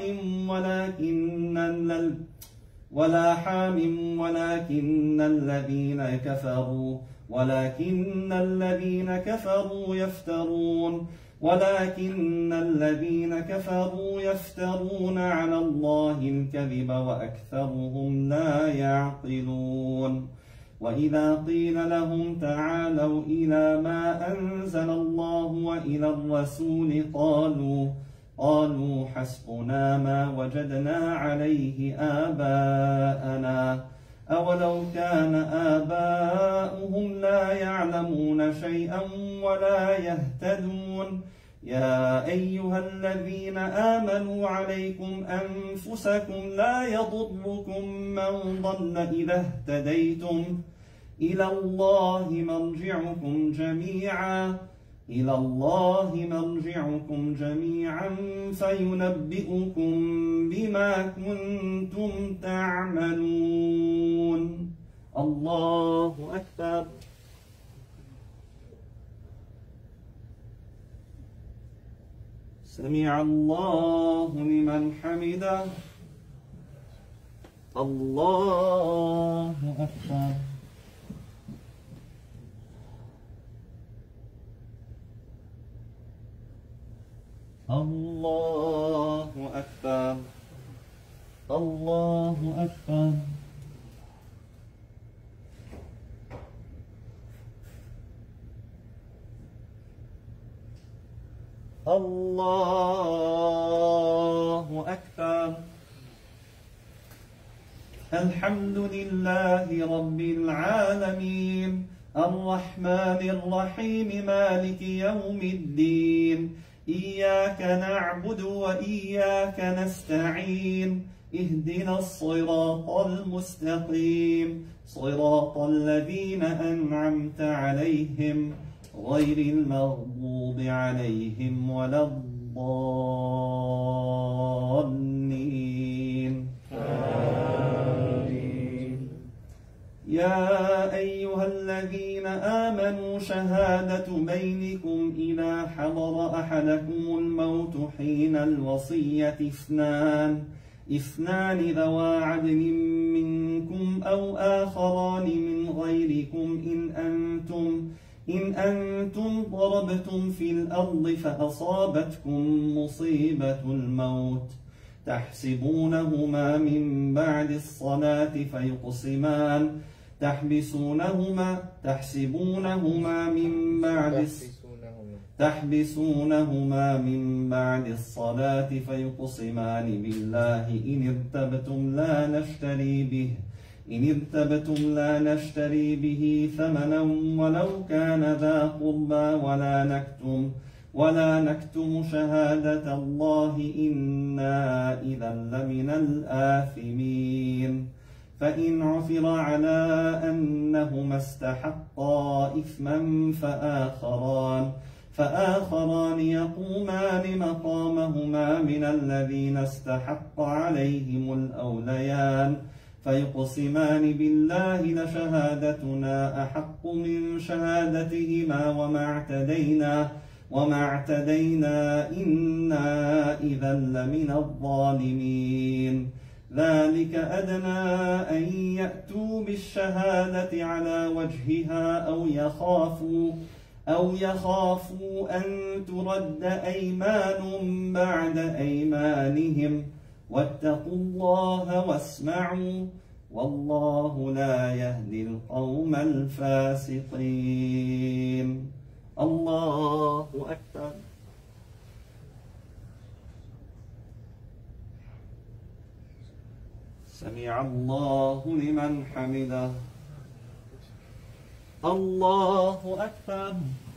ولكن ولا حام ولكن الذين كفروا ولكن الذين كفروا يفترون ولكن الذين كفروا يفترون على الله الكذب وأكثرهم لا يعقلون. وإذا قيل لهم تعالوا إلى ما أنزل الله وإلى الرسول قالوا قالوا حسبنا ما وجدنا عليه آباءنا أولو كان آباؤهم لا يعلمون شيئا ولا يهتدون. يا أيها الذين آمنوا عليكم أنفسكم لا يضركم من ضل إذا اهتديتم إلى الله مرجعكم جميعا إلى الله مرجعكم جميعا فينبئكم بما كنتم تعملون. الله أكبر. سمع الله لمن حمده. الله أكبر. الله أكبر. الله أكبر. الله أكبر. الحمد لله رب العالمين الرحمن الرحيم مالك يوم الدين إياك نعبد وإياك نستعين اهدنا الصراط المستقيم صراط الذين أنعمت عليهم غير المغضوب عليهم ولا الضالين. آمين. يا أيها الذين آمنوا شهادة بينكم إذا حضر أحدكم الموت حين الوصية اثنان اثنان ذوى عدل منكم أو آخران من غيركم إن أنتم إن أنتم ضربتم في الأرض فأصابتكم مصيبة الموت تحسبونهما من بعد الصلاة فيقسمان تحبسونهما تحسبونهما من بعد تحبسونهما من بعد الصلاة فيقسمان بالله إن ارتبتم لا نشتري به إن ارتبتم لا نشتري به ثمنا ولو كان ذا قربى ولا نكتم ولا نكتم شهادة الله إنا إذا لمن الآثمين. فإن عثر على أنهما استحقا إثما فآخران فآخران يقومان مقامهما من الذين استحق عليهم الأوليان فيقسمان بالله لشهادتنا أحق من شهادتهما وما اعتدينا وما اعتدينا إنا إذا لمن الظالمين. ذلك أدنى أن يأتوا بالشهادة على وجهها أو يخافوا أو يخافوا أن ترد أيمان بعد أيمانهم واتقوا الله واسمعوا والله لا يهدي القوم الفاسقين. الله أكبر. سمع الله لمن حمده. الله أكبر.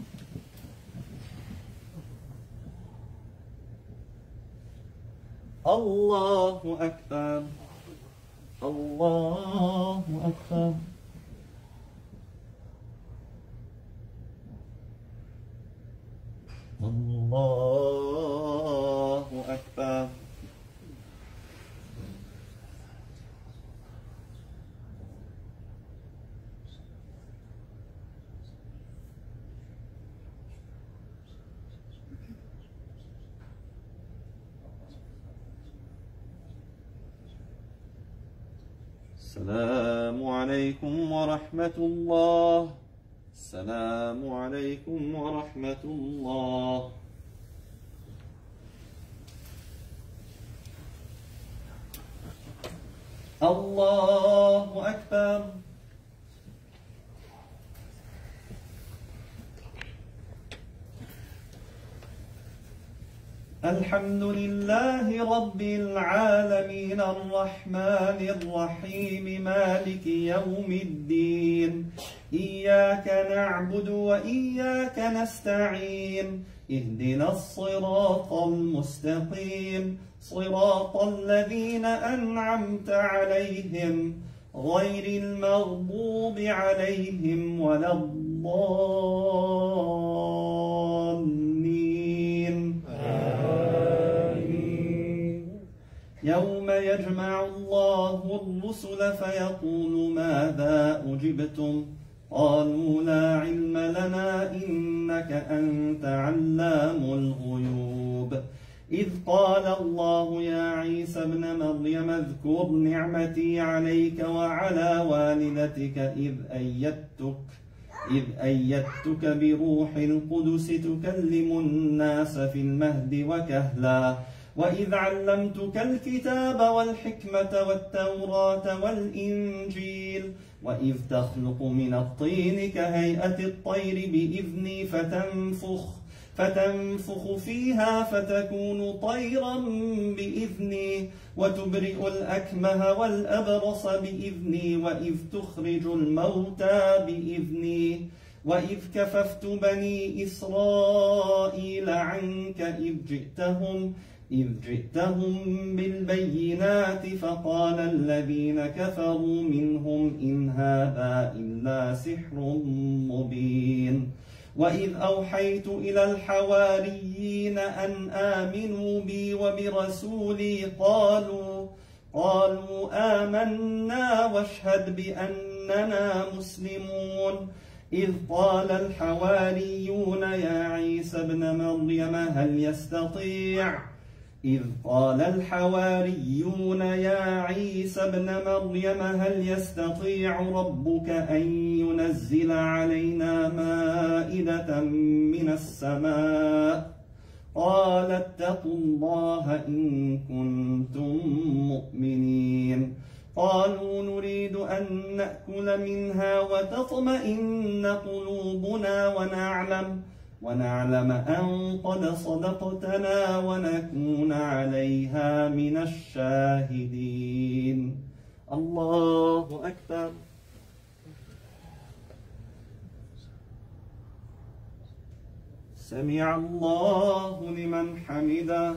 الله أكبر. الله أكبر. الله أكبر. السلام عليكم ورحمة الله. السلام عليكم ورحمة الله. الله أكبر. الحمد لله رب العالمين الرحمن الرحيم مالك يوم الدين إياك نعبد وإياك نستعين اهدنا الصراط المستقيم صراط الذين أنعمت عليهم غير المغضوب عليهم ولا الضالين. يوم يجمع الله الرسل فيقول ماذا أجبتم قالوا لا علم لنا إنك أنت علام الغيوب. إذ قال الله يا عيسى ابن مريم اذكر نعمتي عليك وعلى والدتك إذ أيدتك إذ أيدتك بروح القدس تكلم الناس في المهد وكهلا وإذ علمتك الكتاب والحكمة والتوراة والإنجيل وإذ تخلق من الطين كهيئة الطير بإذني فتنفخ فتنفخ فيها فتكون طيرا بإذني وتبرئ الأكمه والأبرص بإذني وإذ تخرج الموتى بإذني وإذ كففت بني إسرائيل عنك إذ جئتهم إذ جئتهم بالبينات فقال الذين كفروا منهم إن هذا إلا سحر مبين. وإذ أوحيت إلى الحواريين أن آمنوا بي وبرسولي قالوا قالوا آمنا واشهد بأننا مسلمون. إذ قال الحواريون يا عيسى ابن مريم هل يستطيع إذ قال الحواريون يا عيسى ابن مريم هل يستطيع ربك أن ينزل علينا مائدة من السماء قال اتقوا الله إن كنتم مؤمنين. قالوا نريد أن نأكل منها وتطمئن قلوبنا ونعلم ونعلم أن قد صدقتنا ونكون عليها من الشاهدين. الله أكبر. سمع الله لمن حمده.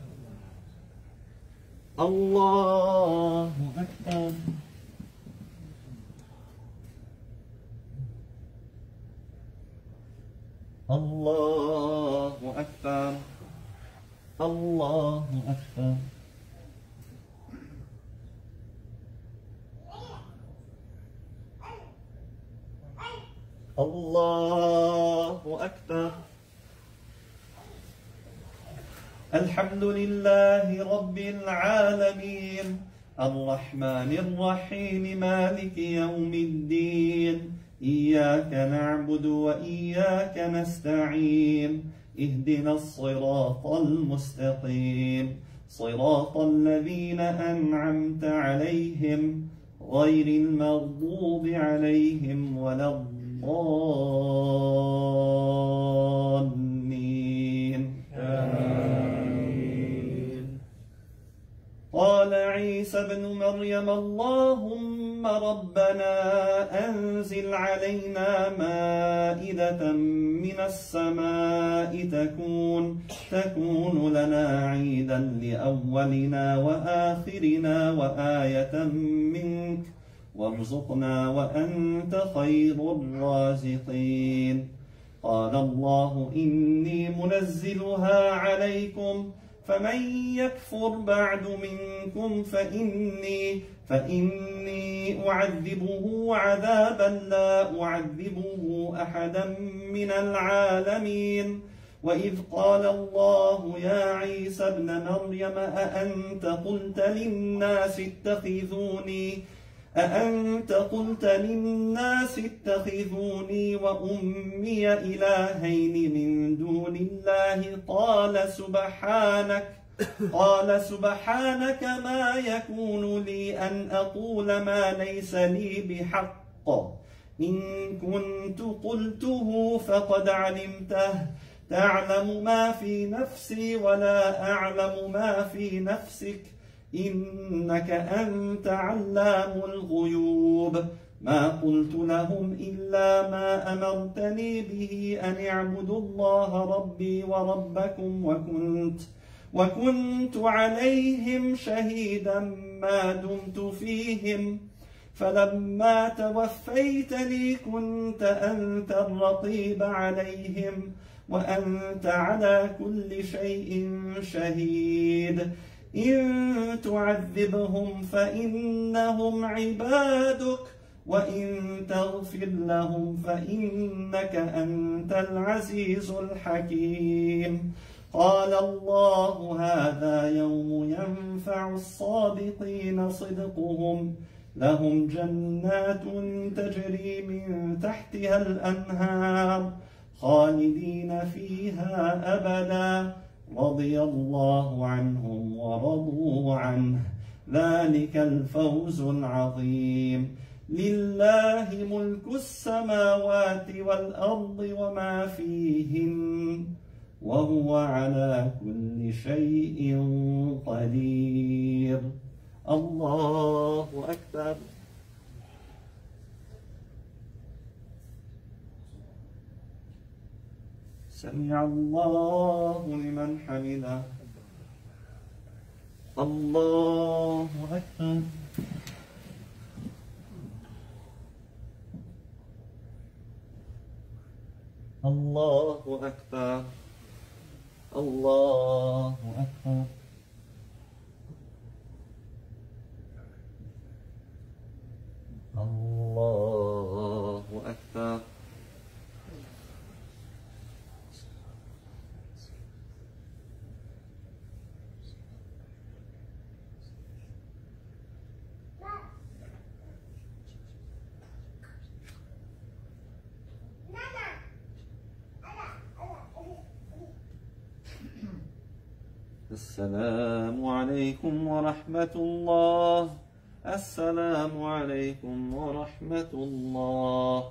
الله أكبر. الله أكبر. الله أكبر. الله أكبر. الحمد لله رب العالمين الرحمن الرحيم مالك يوم الدين إياك نعبد وإياك نستعين اهدنا الصراط المستقيم صراط الذين أنعمت عليهم غير المغضوب عليهم ولا الضالين آمين. قال عيسى ابن مريم اللهم ربنا أنزل علينا مائدة من السماء تكون تكون لنا عيدا لأولنا وآخرنا وآية منك وارزقنا وأنت خير الرازقين. قال الله إني منزلها عليكم فمن يكفر بعد منكم فإني فإني أعذبه عذابا لا أعذبه أحدا من العالمين. وإذ قال الله يا عيسى ابن مريم أأنت قلت للناس اتخذوني أأنت قلت للناس اتخذوني وأمي إلهين من دون الله قال سبحانك قال سبحانك ما يكون لي أن أقول ما ليس لي بحق إن كنت قلته فقد علمته تعلم ما في نفسي ولا أعلم ما في نفسك إنك أنت علام الغيوب. ما قلت لهم إلا ما أمرتني به أن اعبدوا الله ربي وربكم وكنت وكنت عليهم شهيدا ما دمت فيهم فلما توفيتني كنت أنت الرقيب عليهم وأنت على كل شيء شهيد. إن تعذبهم فإنهم عبادك وإن تغفر لهم فإنك أنت العزيز الحكيم. قال الله هذا يوم ينفع الصادقين صدقهم لهم جنات تجري من تحتها الأنهار خالدين فيها أبدا رضي الله عنهم ورضوا عنه ذلك الفوز العظيم. لله ملك السماوات والأرض وما فيهن وهو على كل شيء قدير. الله أكبر. سمع الله لمن حمده. الله أكبر. الله أكبر. الله أكبر. الله أكبر. السلام عليكم ورحمة الله. السلام عليكم ورحمة الله.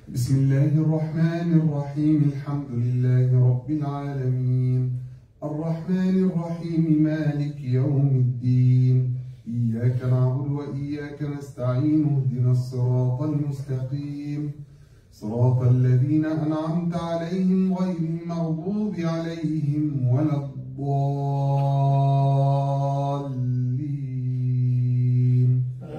بسم الله الرحمن الرحيم الحمد لله رب العالمين الرحمن الرحيم مالك يوم الدين إياك نعبد وإياك نستعين اهدنا الصراط المستقيم صراط الذين أنعمت عليهم غير المغضوب عليهم ولا الضالين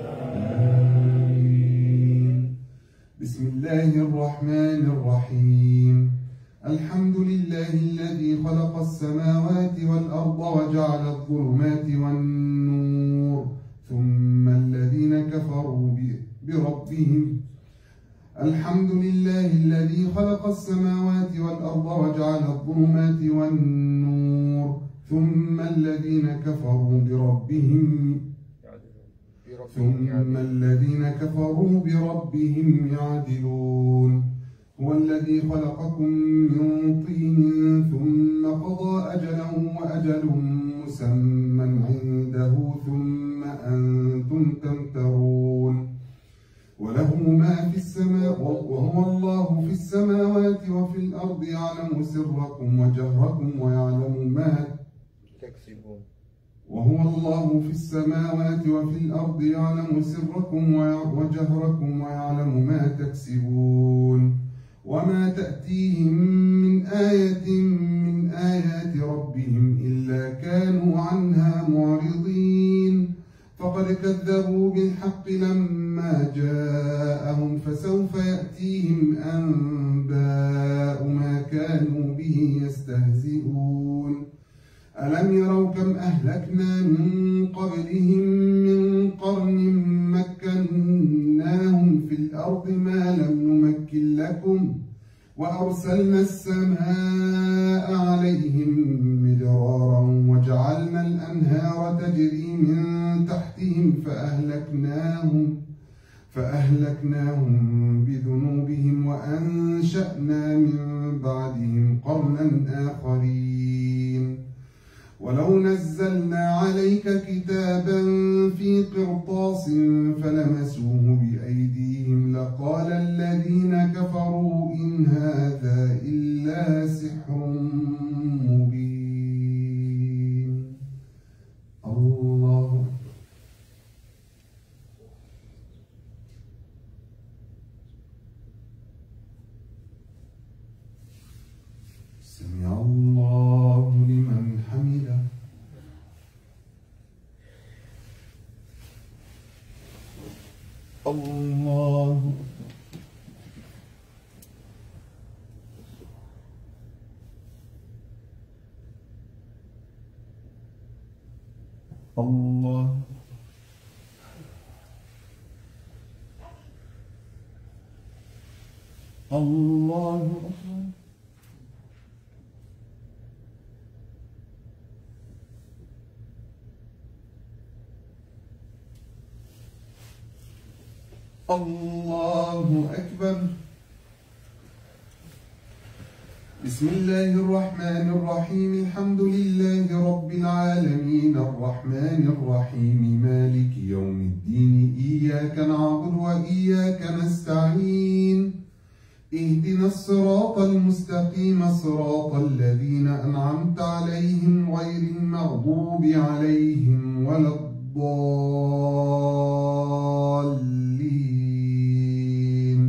آمين. بسم الله الرحمن الرحيم الحمد لله الذي خلق السماوات والأرض وجعل الظلمات والنور ثم الذين كفروا بربهم الحمد لله الذي خلق السماوات والأرض وجعل الظلمات والنور ثم الذين كفروا بربهم ثم الذين كفروا بربهم يعدلون هو الذي خلقكم من طين ثم قضى أجله وأجل مسمى عنده ثم أنتم تمترون وله ما في السماء وهو الله في السماوات وفي الأرض يعلم سركم وجهركم ويعلم ما تكسبون وهو الله في السماوات وفي الأرض يعلم سركم وجهركم ويعلم ما تكسبون وما تأتيهم من آية من آيات ربهم إلا كانوا عنها معرضين فقد كذبوا بالحق لما جاءهم فسوف يأتيهم أنباء ما كانوا به يستهزئون ألم يروا كم أهلكنا من قبلهم من قرن مكناهم في الأرض ما لم نمكن لكم وأرسلنا السماء عليهم مدرارا وجعلنا الأنهار تجري من تحتهم فأهلكناهم فأهلكناهم بذنوبهم وأنشأنا من بعدهم قرنا آخرين ولو نزلنا عليك كتابا في قرطاس فلمسوه بأيديهم لقال الذين كفروا إن هذا إلا سحر مبين الله سمع الله لمن حمده الله الله الله أكبر الله أكبر بسم الله الرحمن الرحيم الحمد لله رب العالمين الرحمن الرحيم مالك يوم الدين إياك نعبد وإياك نستعين اهدنا الصراط المستقيم صراط الذين أنعمت عليهم غير المغضوب عليهم ولا الضالين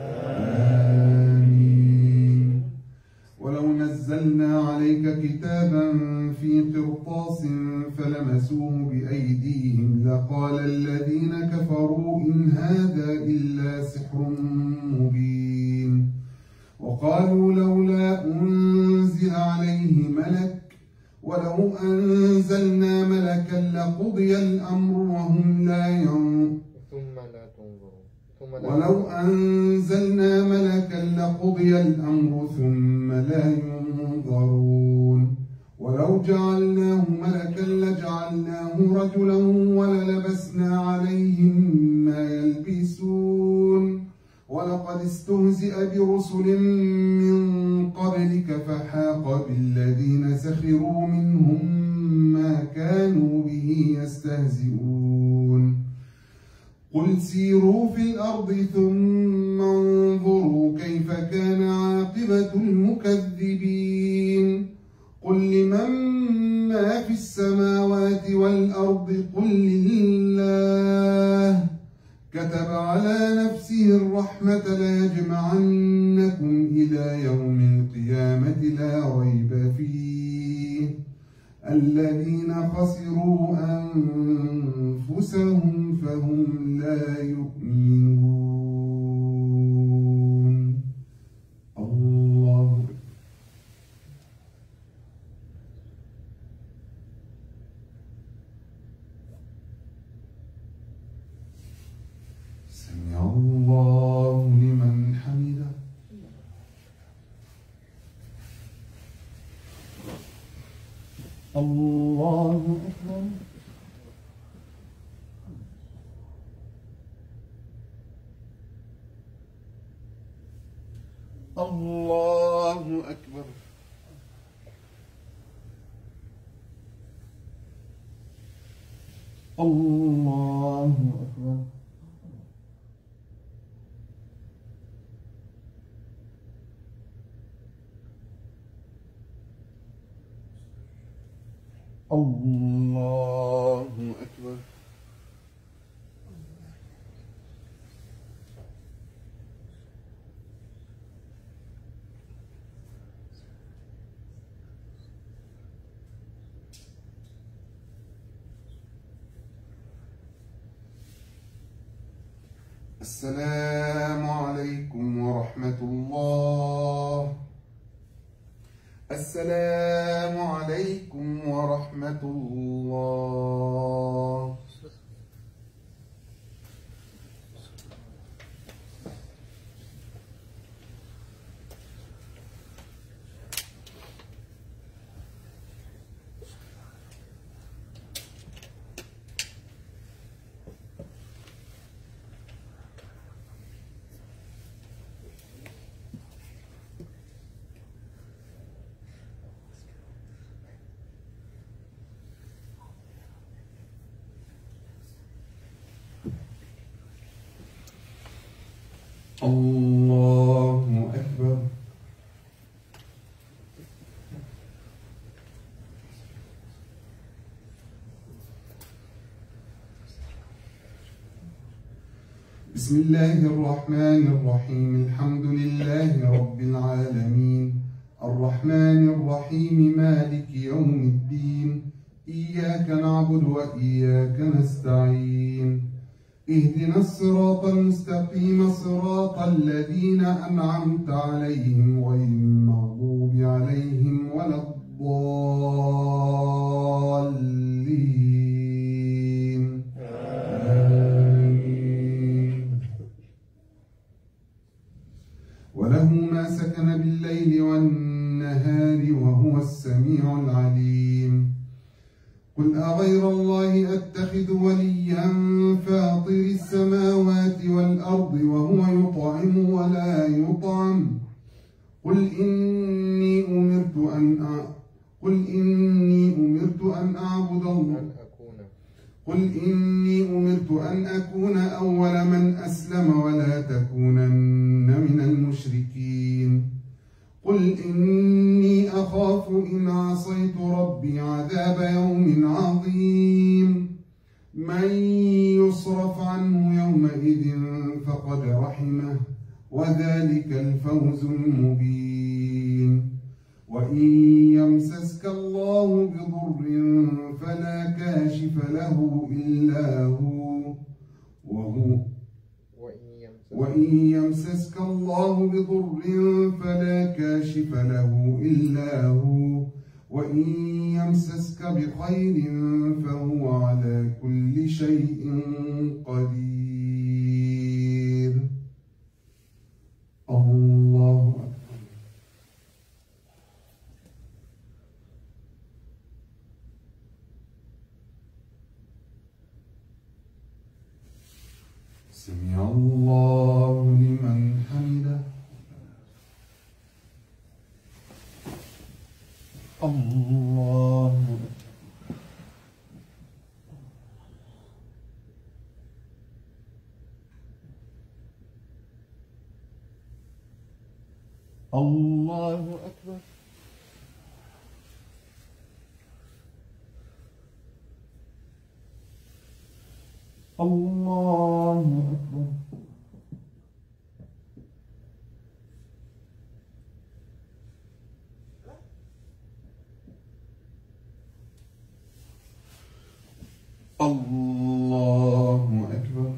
آمين ولو نزلنا عليك كتابا في قرطاس فلمسوه بأيديهم لقال الذين كفروا إن هذا إلا سحر مبين وقالوا لولا أنزل عليه ملك ولو أنزلنا ملكا لقضي الأمر وهم لا ينظرون ثم لا تنظرون ولو أنزلنا ملكا لقضي الأمر ثم لا ينظرون ولو جعلناه ملكا لجعلناه رجلا وللبسنا عليهم ما يلبسون ولقد استهزئ برسل من قبلك فحاق بالذين سخروا منهم ما كانوا به يستهزئون قل سيروا في الأرض ثم انظروا فكيف كان عاقبة المكذبين قل لمن ما في السماوات والأرض قل لله كتب على نفسه الرحمة ليجمعنكم إلى يوم القيامة لا ريب فيه الذين خسروا أنفسهم فهم لا يؤمنون. الله سمع الله لمن حمده. الله أكبر. الله أكبر. الله أكبر. الله أكبر. السلام عليكم ورحمة الله. السلام عليكم ورحمة الله. الله أكبر. بسم الله الرحمن الرحيم الحمد لله رب العالمين الرحمن الرحيم مالك يوم الدين إياك نعبد وإياك نستعين اهدنا الصراط المستقيم صراط الذين أنعمت عليهم غير المغضوب عليهم ولا الضالين آمين. وله ما سكن بالليل والنهار وهو السميع العليم قل أغير الله أتخذ وليا فاطر السماوات والأرض وهو يطعم ولا يطعم قل إني أمرت أن أ... قل إني أمرت أن أعبد الله قل إني أمرت أن أكون أول من أسلم ولا تكونن من المشركين قل إني أخاف إن عصيت ربي عذاب يوم عظيم من يصرف عنه يومئذ فقد رحمه وذلك الفوز المبين وإن يمسسك الله بضر فلا كاشف له إلا هو وهو وإن يمسسك الله بضر فلا كاشف له إلا هو وإن يمسسك بخير فهو على كل شيء قدير. الله أكبر. سمع الله لمن حمده. الله الله أكبر الله أكبر الله أكبر.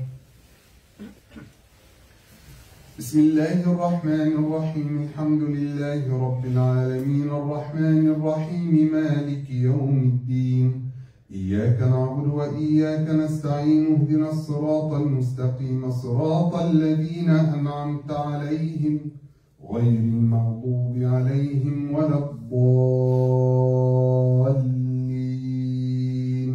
بسم الله الرحمن الرحيم. الحمد لله رب العالمين الرحمن الرحيم مالك يوم الدين. إياك نعبد وإياك نستعين. اهدنا الصراط المستقيم صراط الذين أنعمت عليهم غير المغضوب عليهم ولا الضالين.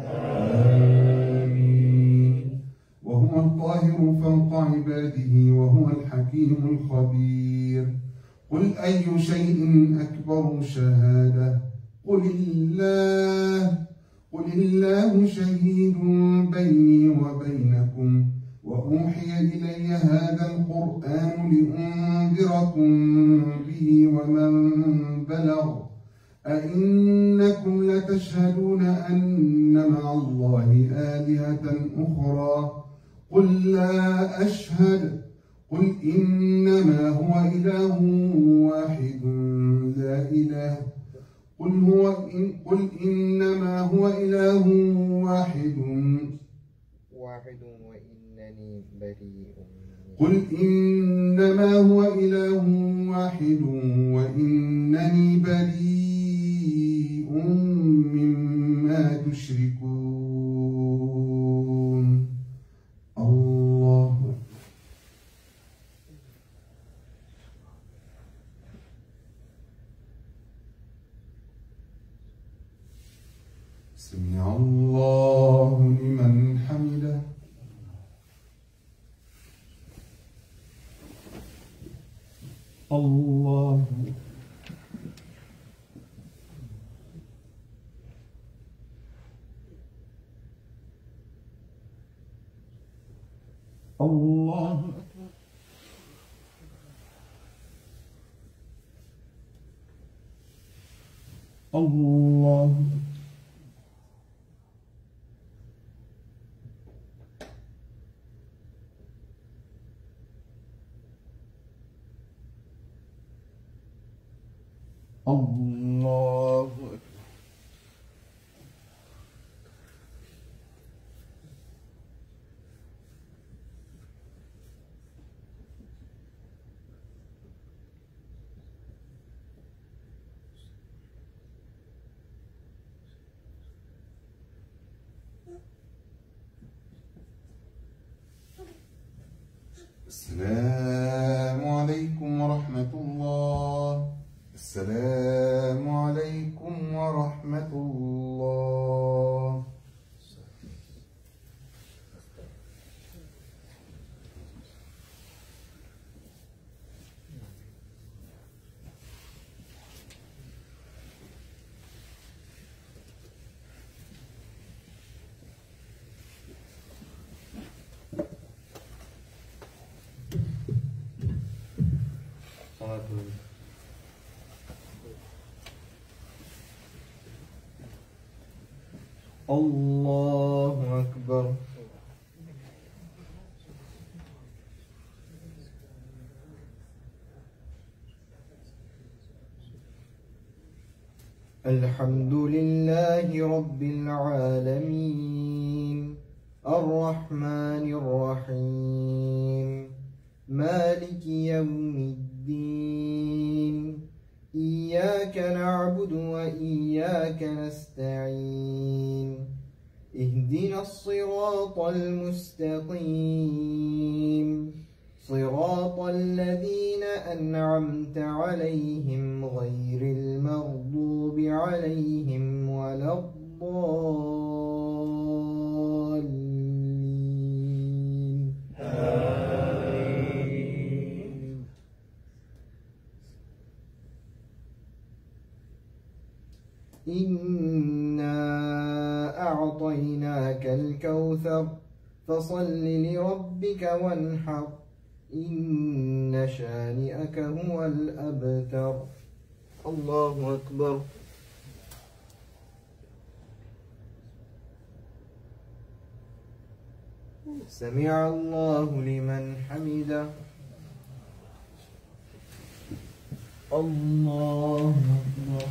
آمين. وهو القاهر فوق عباده وهو الحكيم الخبير. قل أي شيء أكبر شهادة؟ قل الله قل الله شهيد بيني وبينكم وأوحي إلي هذا القرآن لأنذركم به ومن بلغ. أئنكم لتشهدون أن مع الله آلهة أخرى؟ قل لا أشهد. قل إنما هو إله واحد لا إله قل هو إن قل إنما هو إله واحد واحد وإنني بريء قل إنما هو إله واحد وإنني بريء مما تشركون. الله سمع الله لمن حمده. الله الله أكبر. الله الله أكبر. السلام عليكم ورحمة الله. السلام عليكم ورحمة الله. الله أكبر. الحمد لله رب العالمين الرحمن الرحيم مالك يوم الدين. إياك نعبد وإياك نستعين. اهدنا الصراط المستقيم صراط الذين أنعمت عليهم غير المغضوب عليهم ولا الضالين. آمين. إنا أعطيناك الكوثر فصل لربك وانحر إن شانئك هو الأبتر. الله أكبر. سمع الله لمن حمده. الله أكبر.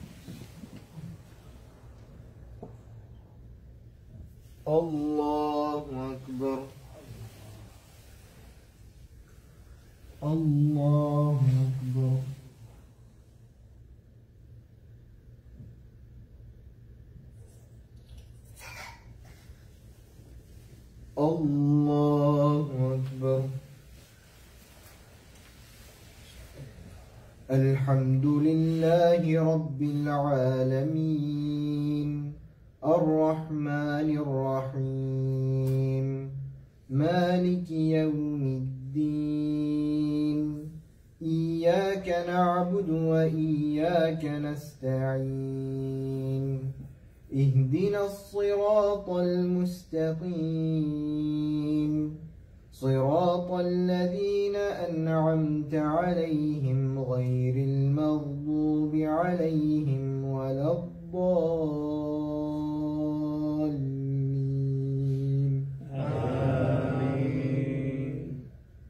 الله أكبر. الله أكبر. الله أكبر. الحمد لله رب العالمين الرحمن الرحيم مالك يوم الدين إياك نعبد وإياك نستعين اهدنا الصراط المستقيم صراط الذين أنعمت عليهم غير المغضوب عليهم ولا الضالين. آمين.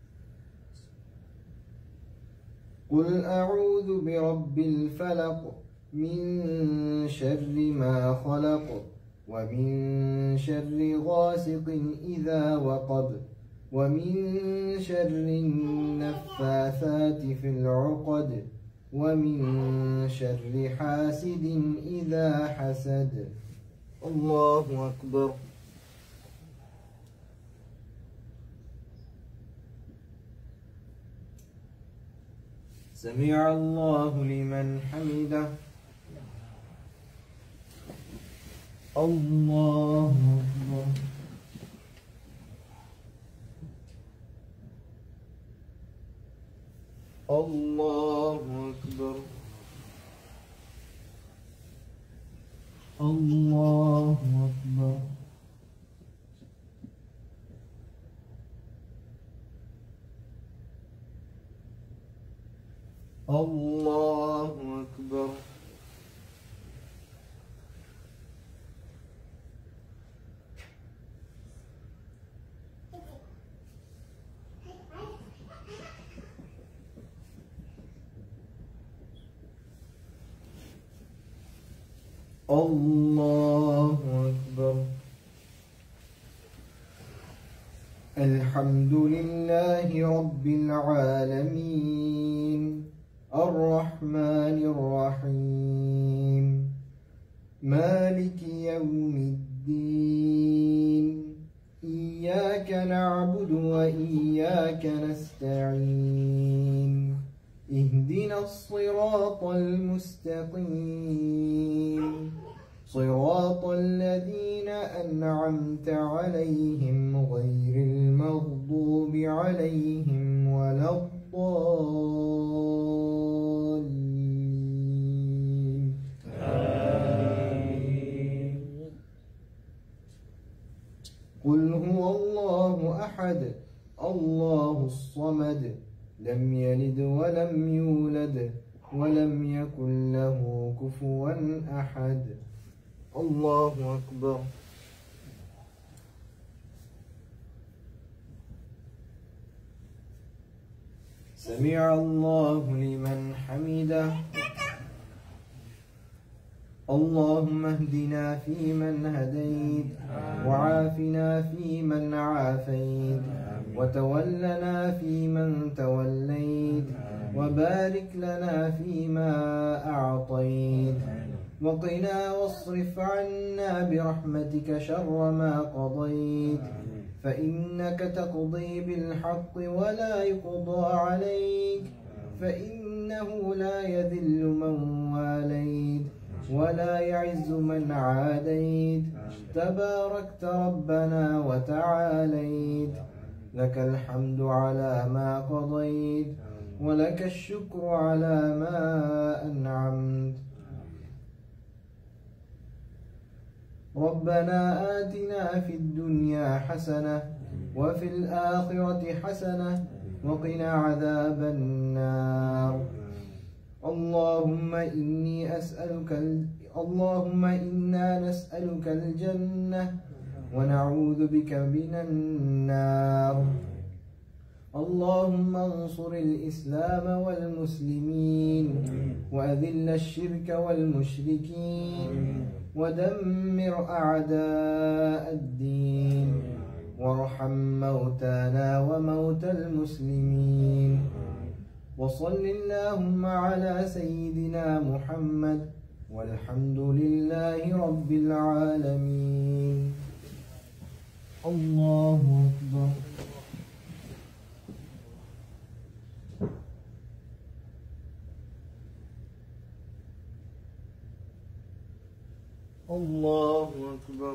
قل أعوذ برب الفلق من شر ما خلق ومن شر غاسق إذا وقب ومن شر النفاثات في العقد ومن شر حاسد إذا حسد. الله أكبر. سمع الله لمن حمده. الله أكبر. الله أكبر. الله أكبر. الله أكبر. الله أكبر. الحمد لله رب العالمين الرحمن الرحيم مالك يوم الدين إياك نعبد وإياك نستعين اهدنا الصراط المستقيم صراط الذين أنعمت عليهم غير المغضوب عليهم ولا الضالين. آمين. قل هو الله أحد الله الصمد لم يلد ولم يولد ولم يكن له كفوا أحد. الله أكبر. سمع الله لمن حمده. اللهم اهدنا فيمن هديت وعافنا فيمن عافيت وتولنا فيمن توليت وبارك لنا فيما أعطيت وقنا واصرف عنا برحمتك شر ما قضيت فإنك تقضي بالحق ولا يقضى عليك فإنه لا يذل من واليت ولا يعز من عاديت تباركت ربنا وتعاليت لك الحمد على ما قضيت ولك الشكر على ما أنعمت. ربنا آتنا في الدنيا حسنة وفي الآخرة حسنة وقنا عذاب النار. اللهم إني أسألك ال... اللهم إنا نسألك الجنة ونعوذ بك من النار. اللهم انصر الإسلام والمسلمين وأذل الشرك والمشركين ودمر أعداء الدين وارحم موتانا وموتى المسلمين. وصل اللهم على سيدنا محمد والحمد لله رب العالمين. الله أكبر. الله أكبر.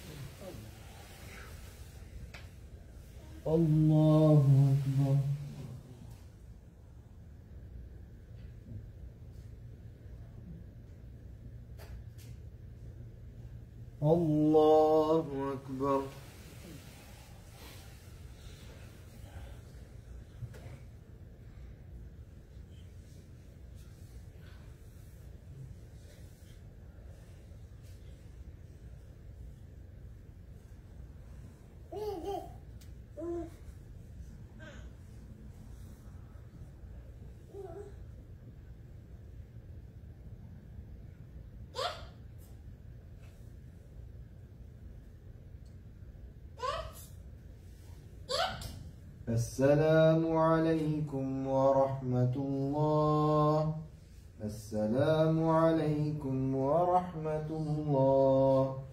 الله أكبر. الله أكبر. السلام عليكم ورحمة الله. السلام عليكم ورحمة الله.